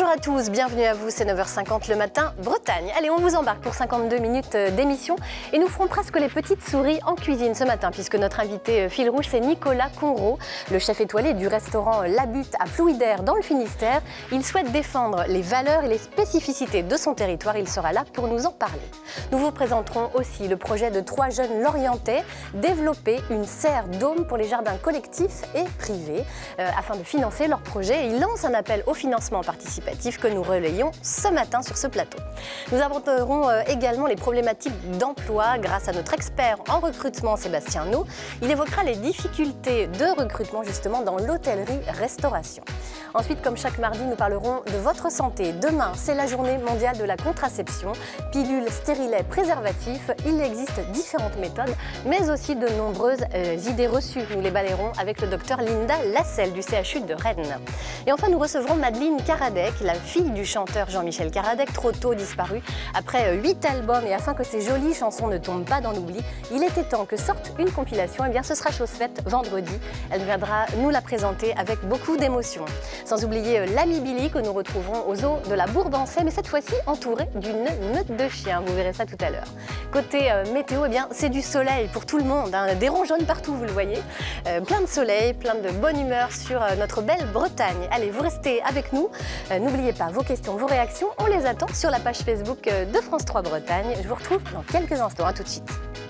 Bonjour à tous, bienvenue à vous, c'est 9h50 le matin, Bretagne. Allez, on vous embarque pour 52 minutes d'émission et nous ferons presque les petites souris en cuisine ce matin puisque notre invité fil rouge c'est Nicolas Conrot, le chef étoilé du restaurant La Butte à Plouidère dans le Finistère. Il souhaite défendre les valeurs et les spécificités de son territoire, il sera là pour nous en parler. Nous vous présenterons aussi le projet de 3 jeunes Lorientais, développer une serre dôme pour les jardins collectifs et privés afin de financer leur projet. Ils lancent un appel au financement participatif que nous relayons ce matin sur ce plateau. Nous aborderons également les problématiques d'emploi grâce à notre expert en recrutement Sébastien No. Il évoquera les difficultés de recrutement justement dans l'hôtellerie-restauration. Ensuite, comme chaque mardi, nous parlerons de votre santé. Demain, c'est la journée mondiale de la contraception. Pilules, stérilets, préservatifs, il existe différentes méthodes, mais aussi de nombreuses idées reçues. Nous les balayerons avec le docteur Linda Lasselle du CHU de Rennes. Et enfin, nous recevrons Madeleine Karadec, la fille du chanteur Jean-Michel Karadec, trop tôt disparu. Après 8 albums et afin que ces jolies chansons ne tombent pas dans l'oubli, il était temps que sorte une compilation. Et bien, ce sera chose faite vendredi. Elle viendra nous la présenter avec beaucoup d'émotion. Sans oublier l'ami Billy que nous retrouverons aux eaux de la Bourdancey, mais cette fois-ci entouré d'une meute de chiens. Vous verrez ça tout à l'heure. Côté météo, eh bien, c'est du soleil pour tout le monde, hein, des ronds jaunes partout, vous le voyez. Plein de soleil, plein de bonne humeur sur notre belle Bretagne. Allez, vous restez avec nous. N'oubliez pas vos questions, vos réactions, on les attend sur la page Facebook de France 3 Bretagne. Je vous retrouve dans quelques instants, à tout de suite.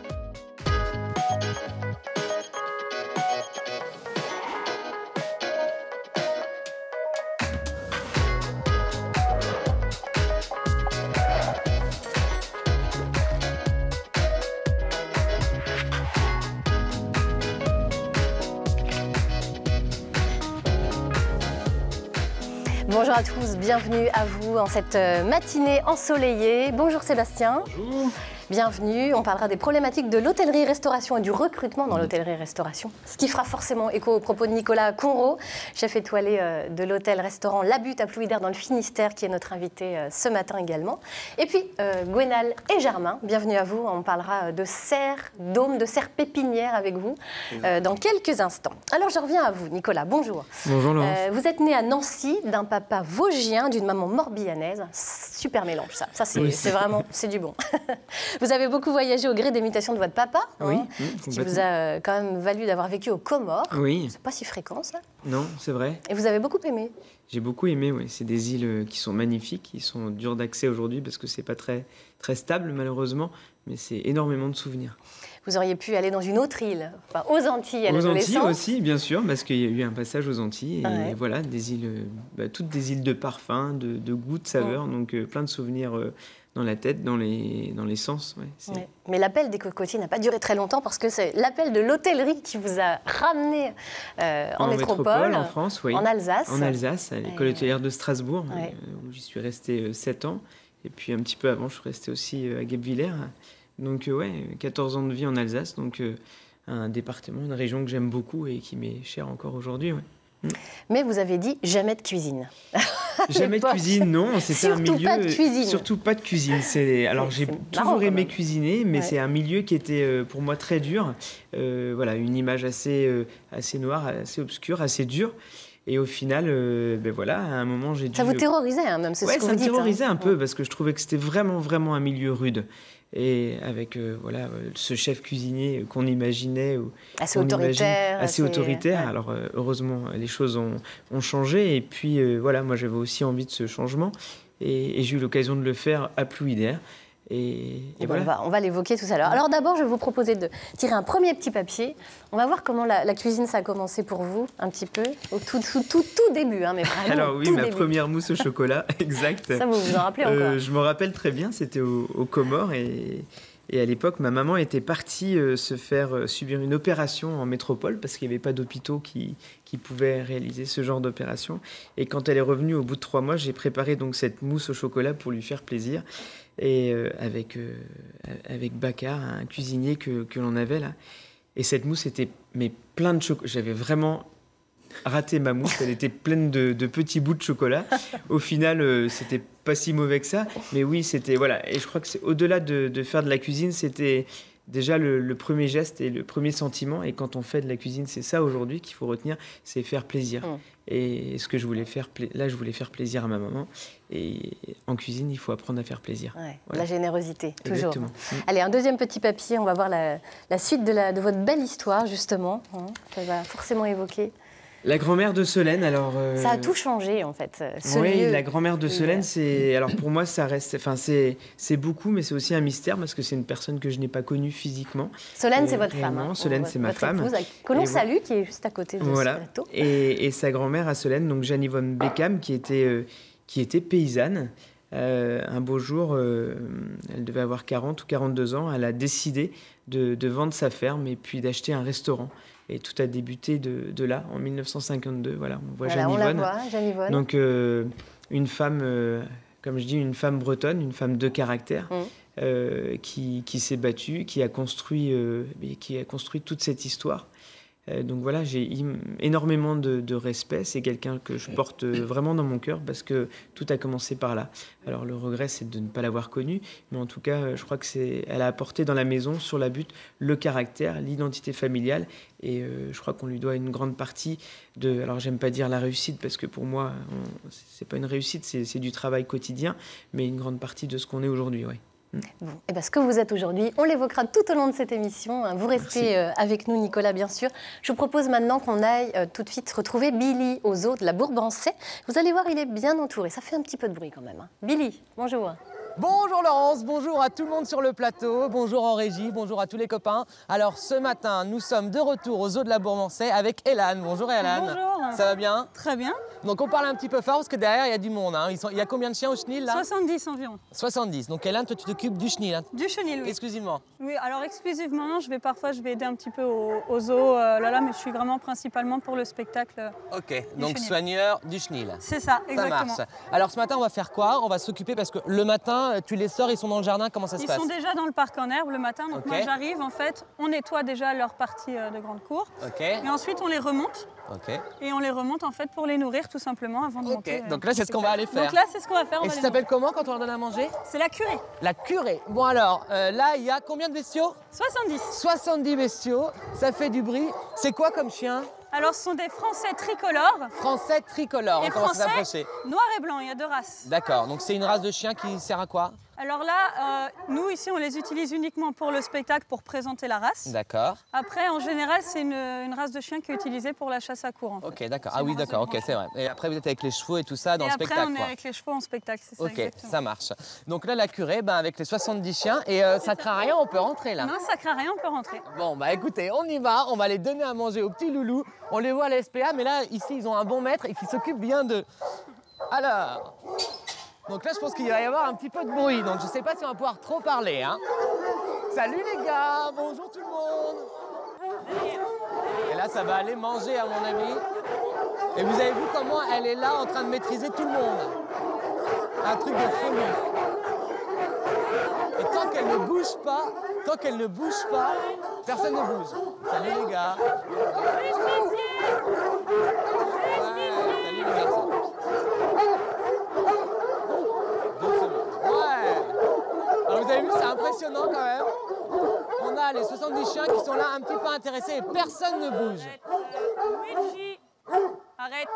Bonjour à tous, bienvenue à vous en cette matinée ensoleillée. Bonjour Sébastien. Bonjour. Bienvenue, on parlera des problématiques de l'hôtellerie-restauration et du recrutement dans l'hôtellerie-restauration. Ce qui fera forcément écho aux propos de Nicolas Conrot, chef étoilé de l'hôtel-restaurant La Butte à Plouidère dans le Finistère, qui est notre invité ce matin également. Et puis Gwenal et Germain, bienvenue à vous. On parlera de serre dôme, de serre pépinière avec vous dans quelques instants. Alors je reviens à vous Nicolas, bonjour. Bonjour Laurence. Vous êtes né à Nancy d'un papa vosgien, d'une maman morbihannaise. Super mélange ça, c'est oui, vraiment, c'est du bon. Vous avez beaucoup voyagé au gré des mutations de votre papa, oui, hein, ce qui vous a quand même valu d'avoir vécu aux Comores. Oui. C'est pas si fréquent, ça. Non, c'est vrai. Et vous avez beaucoup aimé. J'ai beaucoup aimé, oui. C'est des îles qui sont magnifiques, qui sont dures d'accès aujourd'hui parce que c'est pas très stable, malheureusement, mais c'est énormément de souvenirs. Vous auriez pu aller dans une autre île, enfin, aux Antilles à l'adolescence. Aux Antilles aussi, bien sûr, parce qu'il y a eu un passage aux Antilles. Et ouais. Voilà, des îles, toutes des îles de parfum, de goût, de saveur, donc plein de souvenirs dans la tête, dans les sens. Ouais, ouais. Mais l'appel des cocotiers n'a pas duré très longtemps parce que c'est l'appel de l'hôtellerie qui vous a ramené en métropole, en France, oui. En Alsace. En Alsace, à l'école hôtelière de Strasbourg, où j'y suis resté 7 ans. Et puis un petit peu avant, je suis resté aussi à Guebwiller. Donc ouais, 14 ans de vie en Alsace, donc un département, une région que j'aime beaucoup et qui m'est chère encore aujourd'hui. Ouais. Mais vous avez dit jamais de cuisine. Jamais de cuisine, non. C'était un milieu. Pas de cuisine. Surtout pas de cuisine. Alors j'ai toujours aimé cuisiner, mais c'est un milieu qui était pour moi très dur. Voilà, une image assez noire, assez obscure, assez dure. Et au final, voilà, à un moment, j'ai dû... Ça vous terrorisait, hein, même, c'est ce que vous dites. Ça me terrorisait un peu, parce que je trouvais que c'était vraiment un milieu rude. Et avec voilà, ce chef cuisinier qu'on imaginait... Assez autoritaire. Assez autoritaire. Ouais. Alors, heureusement, les choses ont changé. Et puis, voilà, moi, j'avais aussi envie de ce changement. Et j'ai eu l'occasion de le faire à Plouidère. Et voilà. On va l'évoquer tout à l'heure. Alors d'abord, je vais vous proposer de tirer un premier petit papier. On va voir comment la cuisine, ça a commencé pour vous, un petit peu, au tout début, hein, mais vraiment. Alors oui, ma première mousse au chocolat, exact. Ça, vous vous en rappelez encore? Je me rappelle très bien, c'était aux Comores et à l'époque, ma maman était partie se faire subir une opération en métropole parce qu'il n'y avait pas d'hôpitaux qui pouvaient réaliser ce genre d'opération. Et quand elle est revenue au bout de 3 mois, j'ai préparé donc cette mousse au chocolat pour lui faire plaisir. Et avec Baccar, un cuisinier que l'on avait là. Et cette mousse était plein de chocolat. J'avais vraiment raté ma mousse, elle était pleine de petits bouts de chocolat. Au final, c'était pas si mauvais que ça. Mais oui, c'était... Voilà. Et je crois que c'est au-delà de faire de la cuisine, c'était déjà le premier geste et le premier sentiment. Et quand on fait de la cuisine, c'est ça aujourd'hui qu'il faut retenir, c'est faire plaisir. Et ce que je voulais faire, là, je voulais faire plaisir à ma maman. Et en cuisine, il faut apprendre à faire plaisir. Ouais, voilà. La générosité, toujours. Exactement. Allez, un deuxième petit papier, on va voir la suite de votre belle histoire, justement. Ça va forcément évoquer... La grand-mère de Solène, alors... Ça a tout changé, en fait, ce oui, lieu. la grand-mère de Solène, c'est... Alors, pour moi, ça reste... Enfin, c'est beaucoup, mais c'est aussi un mystère, parce que c'est une personne que je n'ai pas connue physiquement. Solène, c'est votre femme. Hein, Solène, c'est ma femme. Épouse, que l'on salue, qui est juste à côté de ce plateau. Et sa grand-mère à Solène, donc Jeanne-Yvonne Beckham, qui était paysanne. Un beau jour, elle devait avoir 40 ou 42 ans, elle a décidé de vendre sa ferme et puis d'acheter un restaurant. Et tout a débuté de là, en 1952. Voilà, on voit Jeanne-Yvonne. On la voit, Jeanne-Yvonne. Donc, une femme, comme je dis, une femme bretonne, une femme de caractère, qui s'est battue, qui a construit toute cette histoire. Donc voilà, j'ai énormément de respect. C'est quelqu'un que je porte vraiment dans mon cœur parce que tout a commencé par là. Alors le regret, c'est de ne pas l'avoir connue, mais en tout cas, je crois que elle a apporté dans la maison, sur la butte, le caractère, l'identité familiale. Et je crois qu'on lui doit une grande partie de... Alors j'aime pas dire la réussite parce que pour moi, c'est pas une réussite, c'est du travail quotidien, mais une grande partie de ce qu'on est aujourd'hui, oui. Bon, et bien, ce que vous êtes aujourd'hui, on l'évoquera tout au long de cette émission. Vous restez avec nous, Nicolas, bien sûr. Je vous propose maintenant qu'on aille tout de suite retrouver Billy au zoo de la Bourbansais. Vous allez voir, il est bien entouré. Ça fait un petit peu de bruit quand même. Billy, bonjour. Bonjour Laurence, bonjour à tout le monde sur le plateau, bonjour en régie, bonjour à tous les copains. Alors ce matin, nous sommes de retour au zoo de la Bourbansais avec Hélène. Bonjour Hélène. Bonjour. Ça va bien? Très bien. Donc on parle un petit peu fort parce que derrière il y a du monde. Hein. Il y a combien de chiens au chenil là? 70 environ. 70. Donc Hélène, toi tu t'occupes du chenil. Hein. Du chenil, oui. Exclusivement. Oui, alors exclusivement, parfois je vais aider un petit peu au zoo, mais je suis vraiment principalement pour le spectacle. Ok, donc chenil. Soigneur du chenil. C'est ça, exactement. Ça marche. Alors ce matin on va faire quoi? On va s'occuper parce que le matin tu les sors, ils sont dans le jardin, comment ça se passe? Ils sont déjà dans le parc en herbe le matin, donc okay. Moi j'arrive en fait, on nettoie déjà leur partie de grande cour. Ok. Et ensuite on les remonte. Ok. Et on les remonte en fait pour les nourrir tout simplement avant de monter. Donc là c'est ce qu'on va aller faire. Donc là c'est ce qu'on va faire. Et ça s'appelle comment quand on leur donne à manger? C'est la curée. La curée. Bon alors, là il y a combien de bestiaux? 70. 70 bestiaux, ça fait du bruit. C'est quoi comme chien? Alors, ce sont des Français tricolores. Français tricolores, on commence à s'approcher. Noir et blanc, il y a 2 races. D'accord, donc c'est une race de chien qui sert à quoi? Alors là, nous ici, on les utilise uniquement pour le spectacle, pour présenter la race. D'accord. Après, en général, c'est une race de chien qui est utilisée pour la chasse à courre. En fait. Ok, d'accord. Ah oui, d'accord, ok, c'est vrai. Et après, vous êtes avec les chevaux et tout ça dans le spectacle. Après, on est avec les chevaux en spectacle, c'est ça. Ok, exactement. ça marche. Donc là, la curée, avec les 70 chiens, et ça craint rien, on peut rentrer là. Non, ça craint rien, on peut rentrer. Bon, écoutez, on y va, on va les donner à manger aux petits loulous. On les voit à la SPA, mais là, ici, ils ont un bon maître et qui s'occupe bien de... Alors... Donc là, je pense qu'il va y avoir un petit peu de bruit, donc je ne sais pas si on va pouvoir trop parler. Hein. Salut les gars, bonjour tout le monde. Et là, ça va aller manger à mon avis. Et vous avez vu comment elle est là en train de maîtriser tout le monde. Un truc de folie. Et tant qu'elle ne bouge pas, personne ne bouge. Salut les gars. Ouais, salut les garçons. Alors vous avez vu, c'est impressionnant quand même. On a les 70 chiens qui sont là un petit peu intéressés et personne ne bouge. Luigi, arrête.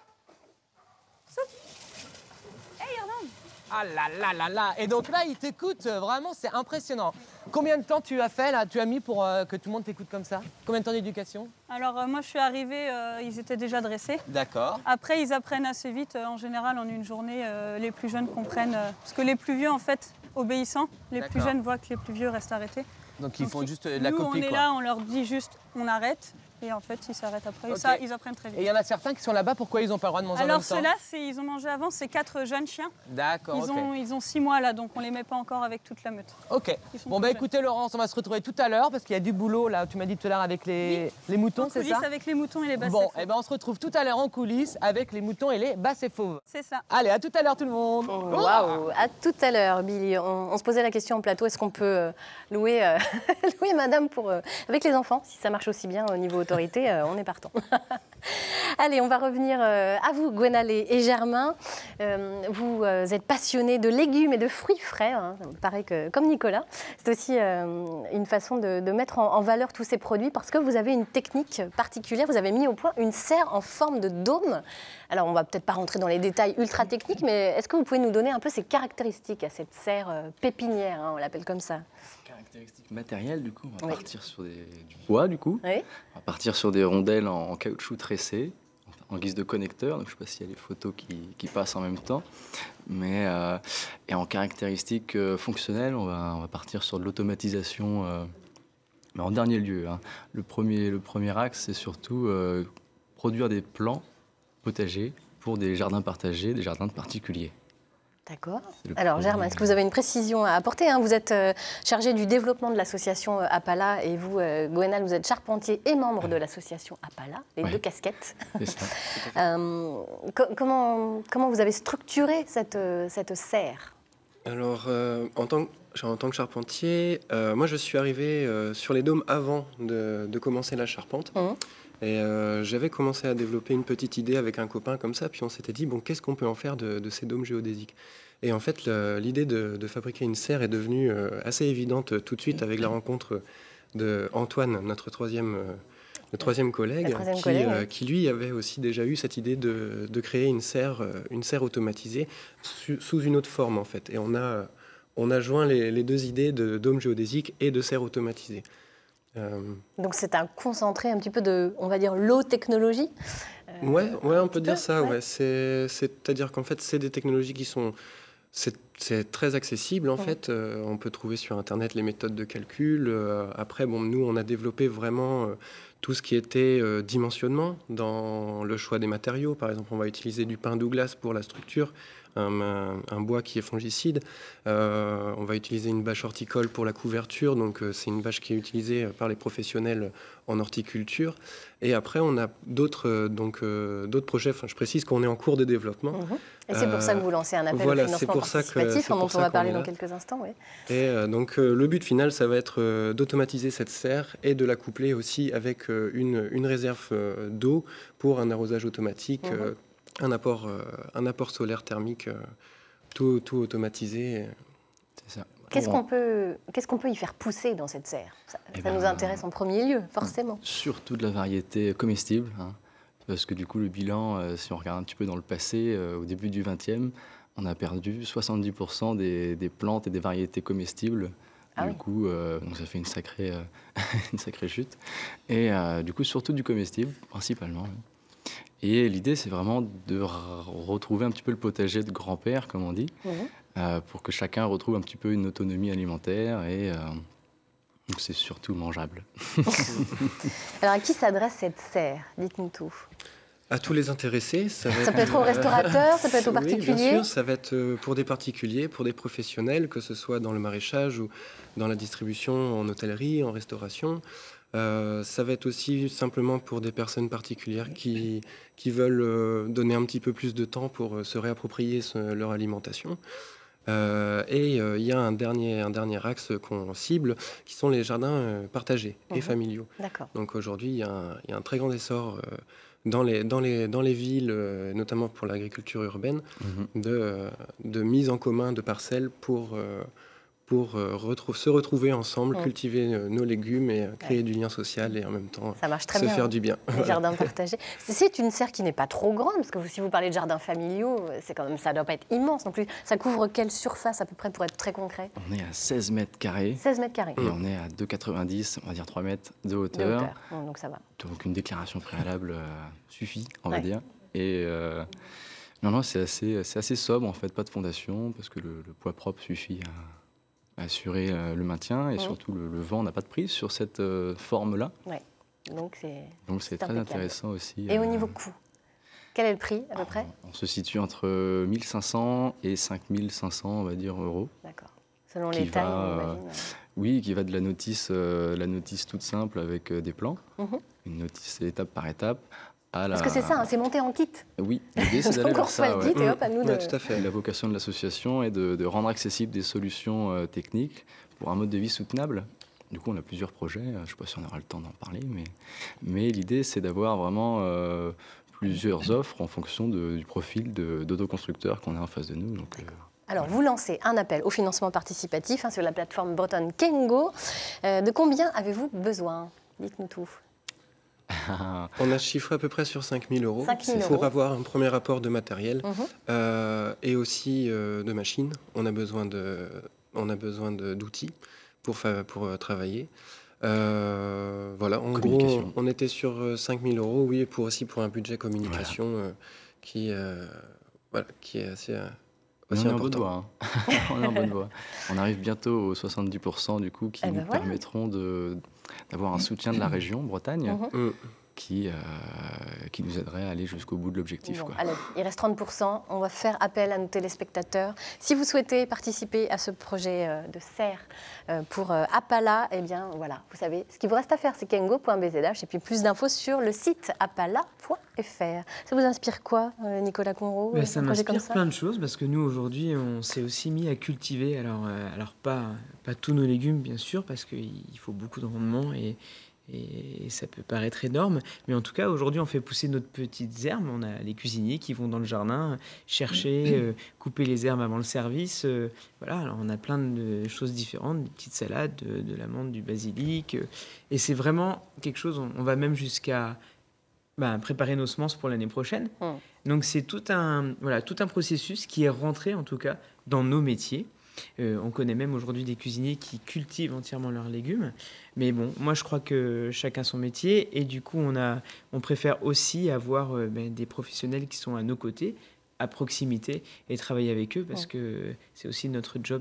Hey, Arnaud. Ah là là là là. Et donc là, ils t'écoutent, vraiment, c'est impressionnant. Combien de temps tu as fait là, tu as mis pour que tout le monde t'écoute comme ça? Combien de temps d'éducation? Alors moi je suis arrivée, ils étaient déjà dressés. D'accord. Après ils apprennent assez vite, en général en une journée, les plus jeunes comprennent. Parce que les plus vieux en fait, obéissants, les plus jeunes voient que les plus vieux restent arrêtés. Donc ils font juste de la nous, copie on est quoi. là, on leur dit juste on arrête. Et en fait, ils s'arrêtent après. Okay. Ça, ils apprennent très vite. Et il y en a certains qui sont là-bas, pourquoi ils n'ont pas le droit de manger en même temps? Alors ceux-là, ils ont mangé avant, c'est 4 jeunes chiens. D'accord, Ils ont 6 mois là, donc on les met pas encore avec toute la meute. Ok. Bon écoutez Laurence, on va se retrouver tout à l'heure parce qu'il y a du boulot là, tu m'as dit tout à l'heure avec les moutons, c'est ça? Avec les moutons et les basses Bon, fauves. on se retrouve tout à l'heure en coulisses avec les moutons et les basses et fauves. C'est ça. Allez, à tout à l'heure tout le monde. Waouh, à tout à l'heure, Billy. On se posait la question en plateau, est-ce qu'on peut louer, louer madame avec les enfants, si ça marche aussi bien au niveau autorité, on est partant. Allez, on va revenir à vous, Gwenal et Germain. Vous êtes passionnés de légumes et de fruits frais, hein, pareil que comme Nicolas. C'est aussi une façon de mettre en valeur tous ces produits parce que vous avez une technique particulière. Vous avez mis au point une serre en forme de dôme. Alors, on ne va peut-être pas rentrer dans les détails ultra techniques, mais est-ce que vous pouvez nous donner un peu ses caractéristiques à cette serre pépinière, hein, on l'appelle comme ça? Caractéristiques matérielles, du coup, on va partir sur du bois, du coup. Oui. On va partir sur des rondelles en caoutchouc tressé, en guise de connecteur. Donc, je ne sais pas s'il y a les photos qui passent en même temps. Mais, et en caractéristiques fonctionnelles, on va partir sur de l'automatisation. Mais en dernier lieu, hein. Le premier axe, c'est surtout produire des plants potagers pour des jardins partagés, des jardins de particuliers. D'accord. Alors Germain, est-ce que vous avez une précision à apporter, hein? Vous êtes chargé du développement de l'association Apala et vous, Gwenal, vous êtes charpentier et membre de l'association Apala, les deux casquettes. C'est ça. Comment vous avez structuré cette serre? Alors, en tant que charpentier, moi je suis arrivé sur les dômes avant de commencer la charpente. Et j'avais commencé à développer une petite idée avec un copain comme ça, puis on s'était dit, bon, qu'est-ce qu'on peut en faire de ces dômes géodésiques? Et en fait, l'idée de fabriquer une serre est devenue assez évidente tout de suite avec la rencontre de Antoine, notre troisième collègue, qui lui avait aussi déjà eu cette idée de créer une serre automatisée sous une autre forme, en fait. Et on a joint les deux idées de dôme géodésique et de serre automatisée. Donc c'est un concentré un petit peu de, on va dire, low technologie. Ouais, on peut dire ça. Ouais. C'est-à-dire qu'en fait, c'est des technologies qui sont, c'est très accessible en fait. On peut trouver sur Internet les méthodes de calcul. Après, bon, nous, on a développé vraiment tout ce qui était dimensionnement dans le choix des matériaux. Par exemple, on va utiliser du pin Douglas pour la structure. Un bois qui est fongicide. On va utiliser une bâche horticole pour la couverture, donc c'est une bâche qui est utilisée par les professionnels en horticulture. Et après, on a d'autres projets. Enfin, je précise qu'on est en cours de développement. Et c'est pour ça que vous lancez un appel au financement participatif, dont on va parler dans quelques instants. Oui. Et donc, le but final, ça va être d'automatiser cette serre et de la coupler aussi avec une réserve d'eau pour un arrosage automatique. Un apport solaire thermique, tout automatisé. C'est ça. Qu'est-ce qu'on peut y faire pousser dans cette serre? Ça nous intéresse en premier lieu, forcément. Surtout de la variété comestible, hein, parce que du coup, le bilan, si on regarde un petit peu dans le passé, au début du XXe, on a perdu 70% des plantes et des variétés comestibles. Du coup, donc ça fait une sacrée chute. Et du coup, surtout du comestible, principalement. Oui. Et l'idée, c'est vraiment de retrouver un petit peu le potager de grand-père, comme on dit, pour que chacun retrouve un petit peu une autonomie alimentaire et donc c'est surtout mangeable. Alors, à qui s'adresse cette serre? Dites-nous tout. À tous les intéressés. Ça peut être aux restaurateurs, ça peut être aux particuliers. Oui, bien sûr, ça va être pour des particuliers, pour des professionnels, que ce soit dans le maraîchage ou dans la distribution, en hôtellerie, en restauration. Ça va être aussi simplement pour des personnes particulières qui veulent donner un petit peu plus de temps pour se réapproprier leur alimentation. Et il y a un dernier axe qu'on cible, qui sont les jardins partagés et familiaux. Donc aujourd'hui, il y a un très grand essor dans les villes, notamment pour l'agriculture urbaine, de mise en commun de parcelles pour se retrouver ensemble, cultiver nos légumes et créer du lien social et en même temps faire du bien. Les jardins partagés. C'est une serre qui n'est pas trop grande, parce que si vous parlez de jardins familiaux, ça ne doit pas être immense non plus. Ça couvre quelle surface à peu près pour être très concret? On est à 16 mètres carrés. 16 mètres carrés. Et on est à 2,90, on va dire 3 mètres de hauteur. Donc ça va. Donc une déclaration préalable suffit, on va dire. Et non, c'est assez sobre en fait, pas de fondation, parce que le poids propre suffit à assurer le maintien et surtout le vent n'a pas de prise sur cette forme-là. Ouais. Donc c'est très intéressant aussi. Et au niveau coût, quel est le prix à peu près? On se situe entre 1 500 et 5 500, on va dire, euros. D'accord. Selon les tailles, on imagine. Oui, qui va de la notice toute simple avec des plans, une notice étape par étape. Parce que c'est ça, c'est monté en kit. Oui, l'idée c'est d'aller vers ça. Kit et hop, à nous tout à fait. La vocation de l'association est de rendre accessibles des solutions techniques pour un mode de vie soutenable. Du coup, on a plusieurs projets. Je ne sais pas si on aura le temps d'en parler, mais l'idée, c'est d'avoir vraiment plusieurs offres en fonction du profil d'autoconstructeurs qu'on a en face de nous. Donc, alors, vous lancez un appel au financement participatif sur la plateforme bretonne Kengo. De combien avez-vous besoin? Dites-nous tout. On a chiffré à peu près sur 5 000 euros. 5 000 pour euros. avoir un premier apport de matériel et aussi de machines. On a besoin d'outils pour travailler. Voilà, en gros, on était sur 5 000 euros, oui, pour un budget communication qui est assez on est important. en bonne voie. On est en bonne voie. On arrive bientôt aux 70% du coup qui nous permettront d'avoir un soutien de la région Bretagne qui nous aiderait à aller jusqu'au bout de l'objectif. Bon, allez, il reste 30%. On va faire appel à nos téléspectateurs. Si vous souhaitez participer à ce projet de serre pour Apala, eh bien voilà, vous savez, ce qu'il vous reste à faire, c'est kengo.bzh et puis plus d'infos sur le site apala.fr. Ça vous inspire quoi, Nicolas Conro? Ça m'inspire plein de choses parce que nous, aujourd'hui, on s'est aussi mis à cultiver. Alors pas tous nos légumes, bien sûr, parce qu'il faut beaucoup de rendement et ça peut paraître énorme, mais en tout cas aujourd'hui on fait pousser notre petites herbes. On a les cuisiniers qui vont dans le jardin chercher, couper les herbes avant le service. Voilà, alors on a plein de choses différentes, des petites salades, de la menthe, du basilic, et c'est vraiment quelque chose. On va même jusqu'à préparer nos semences pour l'année prochaine. Donc c'est tout un processus qui est rentré en tout cas dans nos métiers. On connaît même aujourd'hui des cuisiniers qui cultivent entièrement leurs légumes. Mais bon, moi je crois que chacun son métier et du coup on préfère aussi avoir des professionnels qui sont à nos côtés, à proximité et travailler avec eux parce que c'est aussi notre job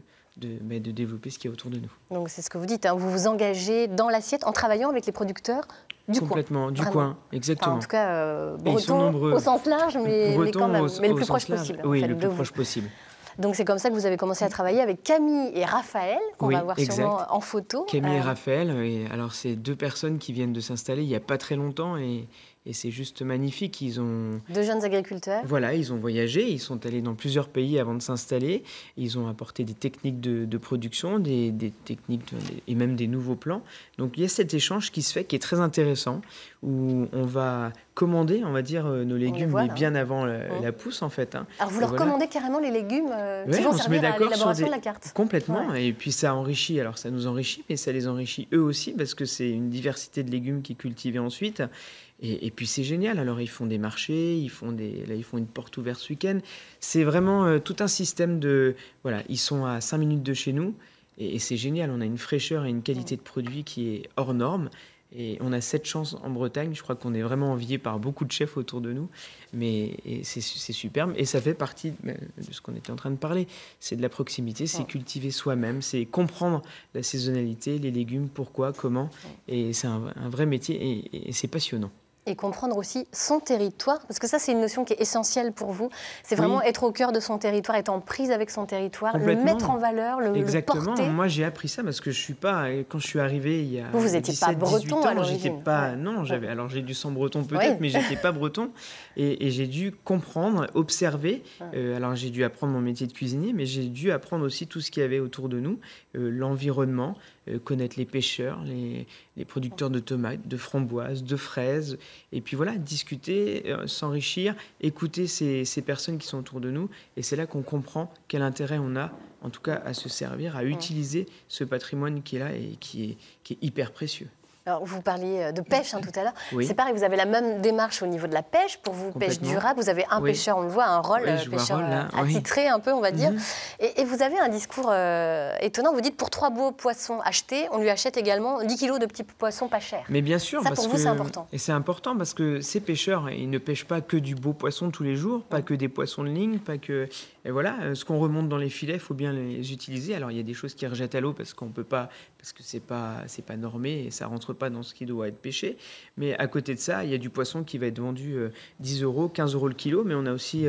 de développer ce qu'il y a autour de nous. Donc c'est ce que vous dites, vous vous engagez dans l'assiette en travaillant avec les producteurs du coin. Complètement, du coin, exactement. Enfin, en tout cas, bretons au sens large, mais quand même, mais le plus proche possible. Oui, le plus proche possible. Donc c'est comme ça que vous avez commencé à travailler avec Camille et Raphaël, qu'on va voir sûrement en photo. Camille et Raphaël, et alors c'est deux personnes qui viennent de s'installer il n'y a pas très longtemps et c'est juste magnifique. Ils ont... Deux jeunes agriculteurs. Voilà, ils ont voyagé, ils sont allés dans plusieurs pays avant de s'installer. Ils ont apporté des techniques de production, des techniques et même des nouveaux plans. Donc il y a cet échange qui se fait, qui est très intéressant, où on va commander, on va dire, nos légumes, mais bien avant la pousse en fait. Alors vous leur commandez carrément les légumes qui vont servir à l'élaboration de la carte. Complètement, et puis ça enrichit, alors ça nous enrichit, mais ça les enrichit eux aussi, parce que c'est une diversité de légumes qui est cultivée ensuite. Et puis c'est génial, alors ils font des marchés, ils font une porte ouverte ce week-end. C'est vraiment tout un système de... Voilà, ils sont à 5 minutes de chez nous, et c'est génial, on a une fraîcheur et une qualité de produit qui est hors norme. Et on a cette chance en Bretagne, je crois qu'on est vraiment envié par beaucoup de chefs autour de nous, mais c'est superbe. Et ça fait partie de ce qu'on était en train de parler, c'est de la proximité, c'est cultiver soi-même, c'est comprendre la saisonnalité, les légumes, pourquoi, comment, et c'est un vrai métier et c'est passionnant. Et comprendre aussi son territoire, parce que ça c'est une notion qui est essentielle pour vous. C'est vraiment être au cœur de son territoire, être en prise avec son territoire, le mettre en valeur, le porter. Exactement, moi j'ai appris ça parce que quand je suis arrivé il y a vous n'étiez pas breton à l'origine. Non, alors j'ai du sang breton peut-être, mais j'étais pas breton. Et j'ai dû comprendre, observer. Alors j'ai dû apprendre mon métier de cuisinier, mais j'ai dû apprendre aussi tout ce qu'il y avait autour de nous, l'environnement, connaître les pêcheurs, les producteurs de tomates, de framboises, de fraises, et puis voilà, discuter, s'enrichir, écouter ces personnes qui sont autour de nous, et c'est là qu'on comprend quel intérêt on a, en tout cas à se servir, à utiliser ce patrimoine qui est là et qui est hyper précieux. Alors, vous parliez de pêche tout à l'heure. Oui. C'est pareil, vous avez la même démarche au niveau de la pêche. Pour vous, pêche durable, vous avez un pêcheur, on le voit, un rôle, pêcheur attitré un peu, on va dire. Et vous avez un discours étonnant. Vous dites, pour 3 beaux poissons achetés, on lui achète également 10 kilos de petits poissons pas chers. Mais bien sûr. Ça, pour vous, c'est important. Et c'est important parce que ces pêcheurs, ils ne pêchent pas que du beau poisson tous les jours, pas que des poissons de ligne, pas que... Et voilà, ce qu'on remonte dans les filets, il faut bien les utiliser. Alors, il y a des choses qui rejettent à l'eau parce qu'on peut pas, parce que c'est pas normé et ça rentre pas dans ce qui doit être pêché. Mais à côté de ça, il y a du poisson qui va être vendu 10 €, 15 € le kilo. Mais on a aussi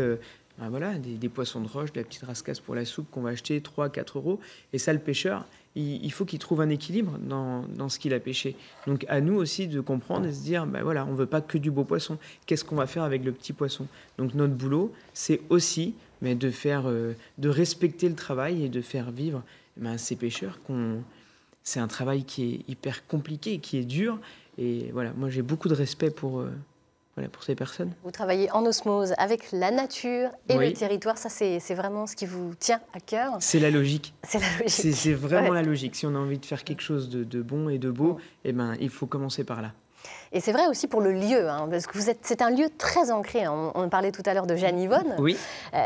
des poissons de roche, de la petite rascasse pour la soupe qu'on va acheter 3, 4 €. Et ça, le pêcheur, il faut qu'il trouve un équilibre dans ce qu'il a pêché. Donc à nous aussi de comprendre et se dire, voilà, on ne veut pas que du beau poisson. Qu'est-ce qu'on va faire avec le petit poisson? Donc notre boulot, c'est aussi de respecter le travail et de faire vivre ces pêcheurs c'est un travail qui est hyper compliqué, qui est dur. Et voilà, moi j'ai beaucoup de respect pour ces personnes. Vous travaillez en osmose avec la nature et Oui. le territoire. Ça, c'est vraiment ce qui vous tient à cœur. C'est la logique. C'est la logique. C'est vraiment Ouais. la logique. Si on a envie de faire quelque chose de bon et de beau, eh ben, il faut commencer par là. Et c'est vrai aussi pour le lieu, hein, parce que c'est un lieu très ancré. Hein. On parlait tout à l'heure de Jeanne Yvonne. Oui.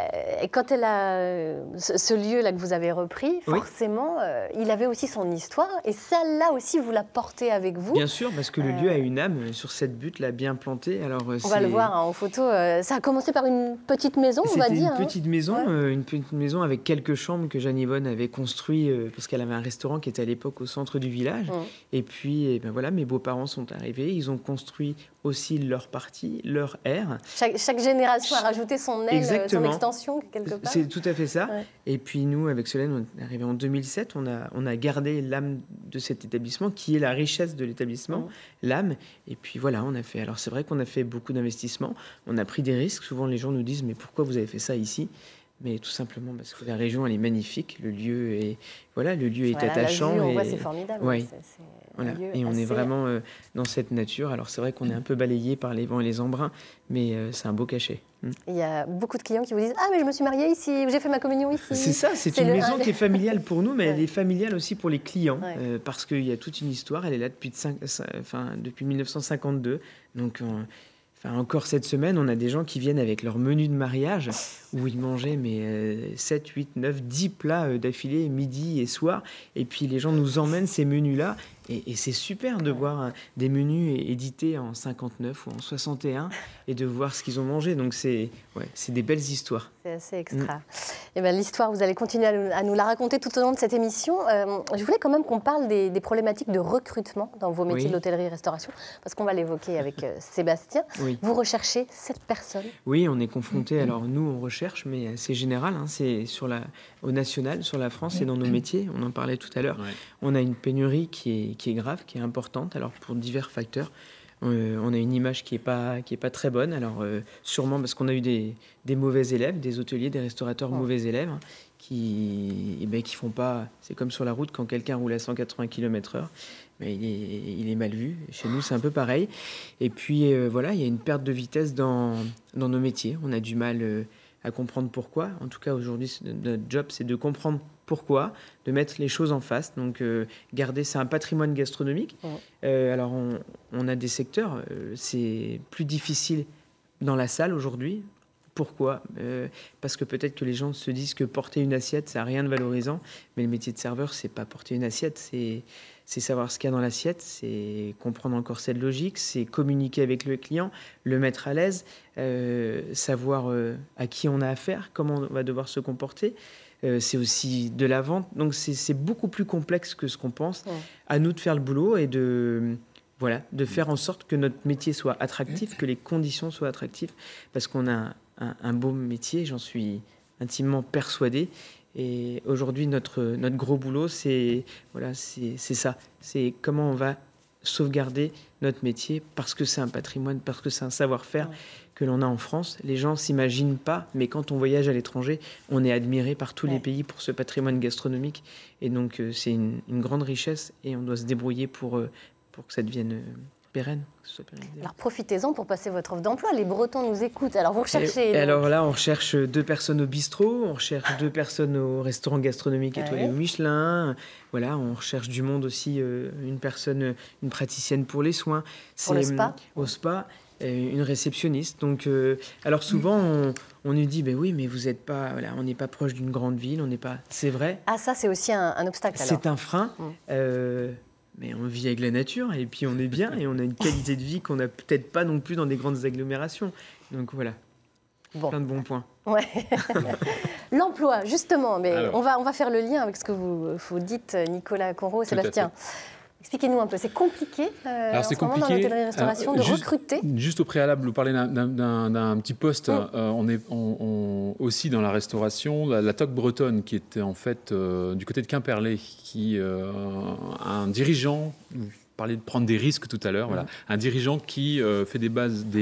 Et quand elle a ce lieu-là que vous avez repris, Oui. forcément, il avait aussi son histoire. Et celle-là aussi, vous la portez avec vous. Bien sûr, parce que le lieu a une âme sur cette butte, là, bien plantée. Alors, On va le voir hein, en photo. Ça a commencé par une petite maison, on va C'était dire. une petite maison, une petite maison avec quelques chambres que Jeanne Yvonne avait construit parce qu'elle avait un restaurant qui était à l'époque au centre du village. Et puis, eh ben voilà, mes beaux-parents sont arrivés. Ils ont construit aussi leur partie, leur aire. Chaque génération a rajouté son aile, son Exactement. extension, quelque part. C'est tout à fait ça. Ouais. Et puis nous, avec Solène, on est arrivé en 2007. On a gardé l'âme de cet établissement, qui est la richesse de l'établissement, l'âme. Et puis voilà, on a fait. Alors c'est vrai qu'on a fait beaucoup d'investissements. On a pris des risques. Souvent, les gens nous disent mais pourquoi vous avez fait ça ici? Mais tout simplement parce que la région, elle est magnifique. Le lieu est Voilà, attachant. La vue, on et voit, c'est formidable. Ouais. C'est un Voilà. lieu Et on est assez- vraiment dans cette nature. Alors c'est vrai qu'on est un peu balayé par les vents et les embruns, mais c'est un beau cachet. Il y a beaucoup de clients qui vous disent « Ah, mais je me suis mariée ici, j'ai fait ma communion ici. » C'est ça, c'est une le- maison qui est familiale pour nous, mais elle Ouais. est familiale aussi pour les clients, Ouais. parce qu'il y a toute une histoire. Elle est là depuis 1952. Donc, encore cette semaine, on a des gens qui viennent avec leur menu de mariage, où ils mangeaient 7, 8, 9, 10 plats d'affilée, midi et soir. Et puis les gens nous emmènent ces menus-là. Et c'est super de voir des menus édités en 59 ou en 61 et de voir ce qu'ils ont mangé. Donc c'est des belles histoires. C'est assez extra. Et ben, l'histoire, vous allez continuer à nous la raconter tout au long de cette émission. Je voulais quand même qu'on parle des problématiques de recrutement dans vos métiers Oui. de l'hôtellerie et restauration, parce qu'on va l'évoquer avec Sébastien. Oui. Vous recherchez 7 personnes. Oui, on est confronté. Alors nous, on recherche, mais c'est général. C'est au national, sur la France et dans nos métiers. On en parlait tout à l'heure. Ouais. On a une pénurie qui est grave, qui est importante. Alors pour divers facteurs, on a une image qui est pas très bonne. Alors sûrement parce qu'on a eu des mauvais élèves, des hôteliers, des restaurateurs mauvais élèves qui font pas. C'est comme sur la route quand quelqu'un roule à 180 km/h. Mais il est mal vu. Chez nous, c'est un peu pareil. Et puis, voilà, il y a une perte de vitesse dans nos métiers. On a du mal à comprendre pourquoi. En tout cas, aujourd'hui, notre job, c'est de comprendre pourquoi, de mettre les choses en face. Donc, garder, c'est un patrimoine gastronomique. Alors, on a des secteurs, c'est plus difficile dans la salle aujourd'hui. Pourquoi ? Parce que peut-être que les gens se disent que porter une assiette, ça n'a rien de valorisant. Mais le métier de serveur, c'est pas porter une assiette, c'est savoir ce qu'il y a dans l'assiette, c'est comprendre encore cette logique, c'est communiquer avec le client, le mettre à l'aise, savoir à qui on a affaire, comment on va devoir se comporter. C'est aussi de la vente. Donc c'est beaucoup plus complexe que ce qu'on pense. À nous de faire le boulot et de faire en sorte que notre métier soit attractif, que les conditions soient attractives, parce qu'on a un beau métier, j'en suis intimement persuadé. Et aujourd'hui, notre gros boulot, c'est ça. C'est comment on va sauvegarder notre métier, parce que c'est un patrimoine, parce que c'est un savoir-faire que l'on a en France. Les gens ne s'imaginent pas, mais quand on voyage à l'étranger, on est admiré par tous les pays pour ce patrimoine gastronomique. Et donc, c'est une grande richesse et on doit se débrouiller pour que ça devienne pérenne. Que ce soit pérennisé. Alors profitez-en pour passer votre offre d'emploi. Les Bretons nous écoutent. Alors vous recherchez. Et alors là, on recherche 2 personnes au bistrot, on recherche 2 personnes au restaurant gastronomique étoilé au Michelin. Voilà, on recherche du monde aussi, une praticienne pour les soins. Pour le spa. Au spa. Une réceptionniste. Donc, alors souvent, on nous dit, oui, mais vous êtes pas, on n'est pas proche d'une grande ville, on n'est pas. C'est vrai. Ah, ça, c'est aussi un obstacle. Alors. C'est un frein. Mais on vit avec la nature et puis on est bien et on a une qualité de vie qu'on n'a peut-être pas non plus dans des grandes agglomérations. Donc voilà, plein de bons points. Ouais. L'emploi, justement, mais Alors. on va faire le lien avec ce que vous dites, Nicolas Conro, Sébastien. Expliquez-nous un peu, c'est compliqué Alors, c'est en ce moment dans compliqué. l'hôtellerie-restauration de recruter. Juste au préalable, vous parlez d'un petit poste. On est aussi dans la restauration. La Toque Bretonne, qui était en fait du côté de Quimperlé, qui a un dirigeant parlait de prendre des risques tout à l'heure. Voilà. Un dirigeant qui fait des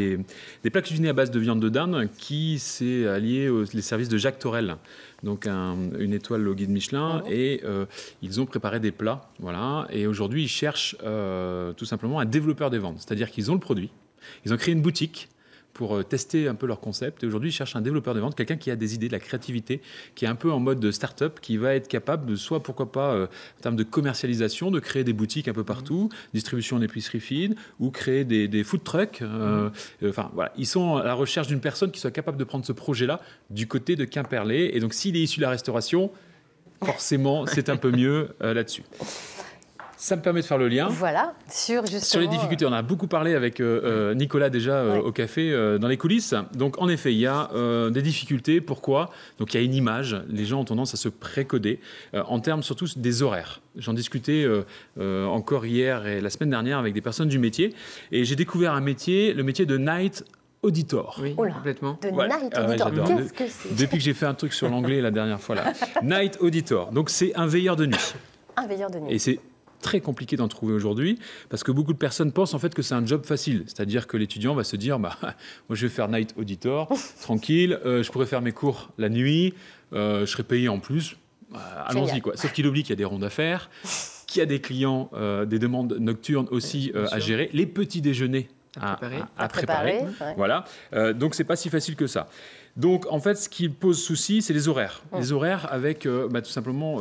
plats cuisinés à base de viande de dinde, qui s'est allié aux services de Jacques Torel, donc une étoile au guide Michelin, et ils ont préparé des plats. Voilà. Et aujourd'hui, ils cherchent tout simplement un développeur des ventes. C'est-à-dire qu'ils ont le produit, ils ont créé une boutique pour tester un peu leur concept. Et aujourd'hui, ils cherchent un développeur de vente, quelqu'un qui a des idées, de la créativité, qui est un peu en mode de start-up, qui va être capable de soit, pourquoi pas, en termes de commercialisation, de créer des boutiques un peu partout, distribution en épicerie fine, ou créer des food trucks. Enfin, voilà. Ils sont à la recherche d'une personne qui soit capable de prendre ce projet-là du côté de Quimperlé. Et donc, s'il est issu de la restauration, forcément, c'est un peu mieux là-dessus. Ça me permet de faire le lien. Voilà, sur les difficultés. On a beaucoup parlé avec Nicolas déjà au café, dans les coulisses. Donc en effet, il y a des difficultés. Pourquoi ? Donc il y a une image. Les gens ont tendance à se précoder en termes surtout des horaires. J'en discutais encore hier et la semaine dernière avec des personnes du métier. Et j'ai découvert un métier, le métier de night auditor. Oui, complètement. De night auditor. Qu'est-ce que c'est ? Depuis que j'ai fait un truc sur l'anglais la dernière fois là. Night auditor. Donc c'est un veilleur de nuit. Un veilleur de nuit. Et c'est très compliqué d'en trouver aujourd'hui parce que beaucoup de personnes pensent en fait que c'est un job facile, c'est-à-dire que l'étudiant va se dire moi je vais faire night auditor tranquille, je pourrais faire mes cours la nuit, je serai payé en plus, allons-y quoi. Sauf qu'il oublie qu'il y a des rondes à faire, qu'il y a des clients, des demandes nocturnes aussi à gérer, les petits déjeuners à préparer. Voilà, donc c'est pas si facile que ça. Donc, en fait, ce qui pose souci, c'est les horaires. Les horaires avec, tout simplement,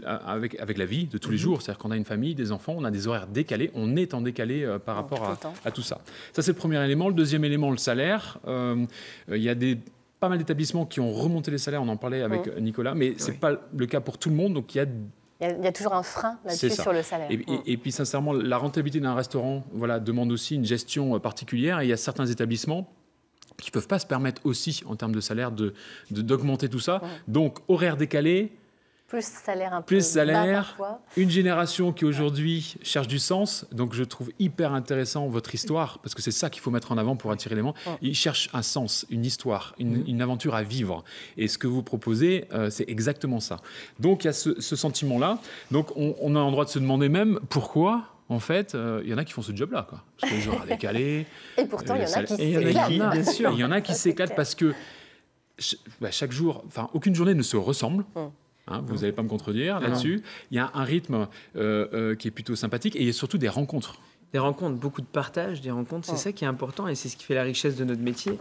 avec la vie de tous les jours. C'est-à-dire qu'on a une famille, des enfants, on a des horaires décalés. On est en décalé par rapport à tout ça. Ça, c'est le premier élément. Le deuxième élément, le salaire. Il y a pas mal d'établissements qui ont remonté les salaires. On en parlait avec Nicolas. Mais ce n'est pas le cas pour tout le monde. Donc, il y a toujours un frein là-dessus sur le salaire. Et puis, sincèrement, la rentabilité d'un restaurant demande aussi une gestion particulière. Et il y a certains établissements qui ne peuvent pas se permettre aussi, en termes de salaire, d'augmenter tout ça. Donc, horaire décalé, plus salaire un peu bas parfois. Une génération qui aujourd'hui cherche du sens. Donc, je trouve hyper intéressant votre histoire, parce que c'est ça qu'il faut mettre en avant pour attirer les gens. Ils cherchent un sens, une histoire, une aventure à vivre. Et ce que vous proposez, c'est exactement ça. Donc, il y a ce sentiment-là. Donc, on a le droit de se demander même pourquoi. En fait, il y en a qui font ce job-là, quoi. Parce que les horaires décalés. Et pourtant, il y en a qui s'éclatent. Bien sûr. Il y en a qui s'éclatent parce que chaque jour, enfin, aucune journée ne se ressemble. Vous n'allez pas me contredire là-dessus. Il y a un rythme qui est plutôt sympathique et il y a surtout des rencontres. Des rencontres, beaucoup de partage, des rencontres. C'est ça qui est important et c'est ce qui fait la richesse de notre métier.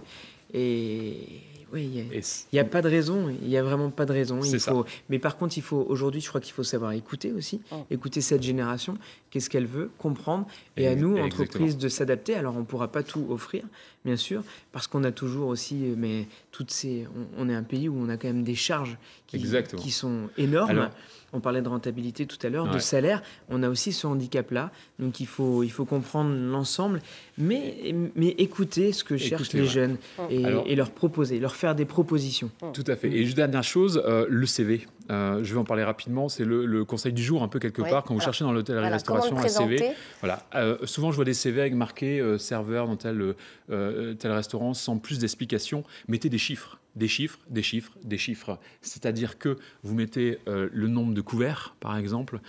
Et oui, il n'y a pas de raison, il n'y a vraiment pas de raison. Mais par contre, aujourd'hui, je crois qu'il faut savoir écouter aussi, écouter cette génération, qu'est-ce qu'elle veut, comprendre, et à nous, entreprises, de s'adapter. Alors, on ne pourra pas tout offrir, bien sûr, parce qu'on a toujours aussi, on est un pays où on a quand même des charges qui sont énormes. Alors, on parlait de rentabilité tout à l'heure, de salaire. On a aussi ce handicap-là. Donc, il faut comprendre l'ensemble, mais écouter ce que cherchent les jeunes et leur proposer, leur faire des propositions. Tout à fait. Et juste dernière chose, le CV. Je vais en parler rapidement. C'est le conseil du jour, un peu quelque part, quand vous cherchez dans l'hôtellerie-restauration un CV. Voilà. Souvent, je vois des CV avec marqué serveur dans tel restaurant sans plus d'explications. Mettez des chiffres. Des chiffres, des chiffres, des chiffres. C'est-à-dire que vous mettez le nombre de couverts, par exemple.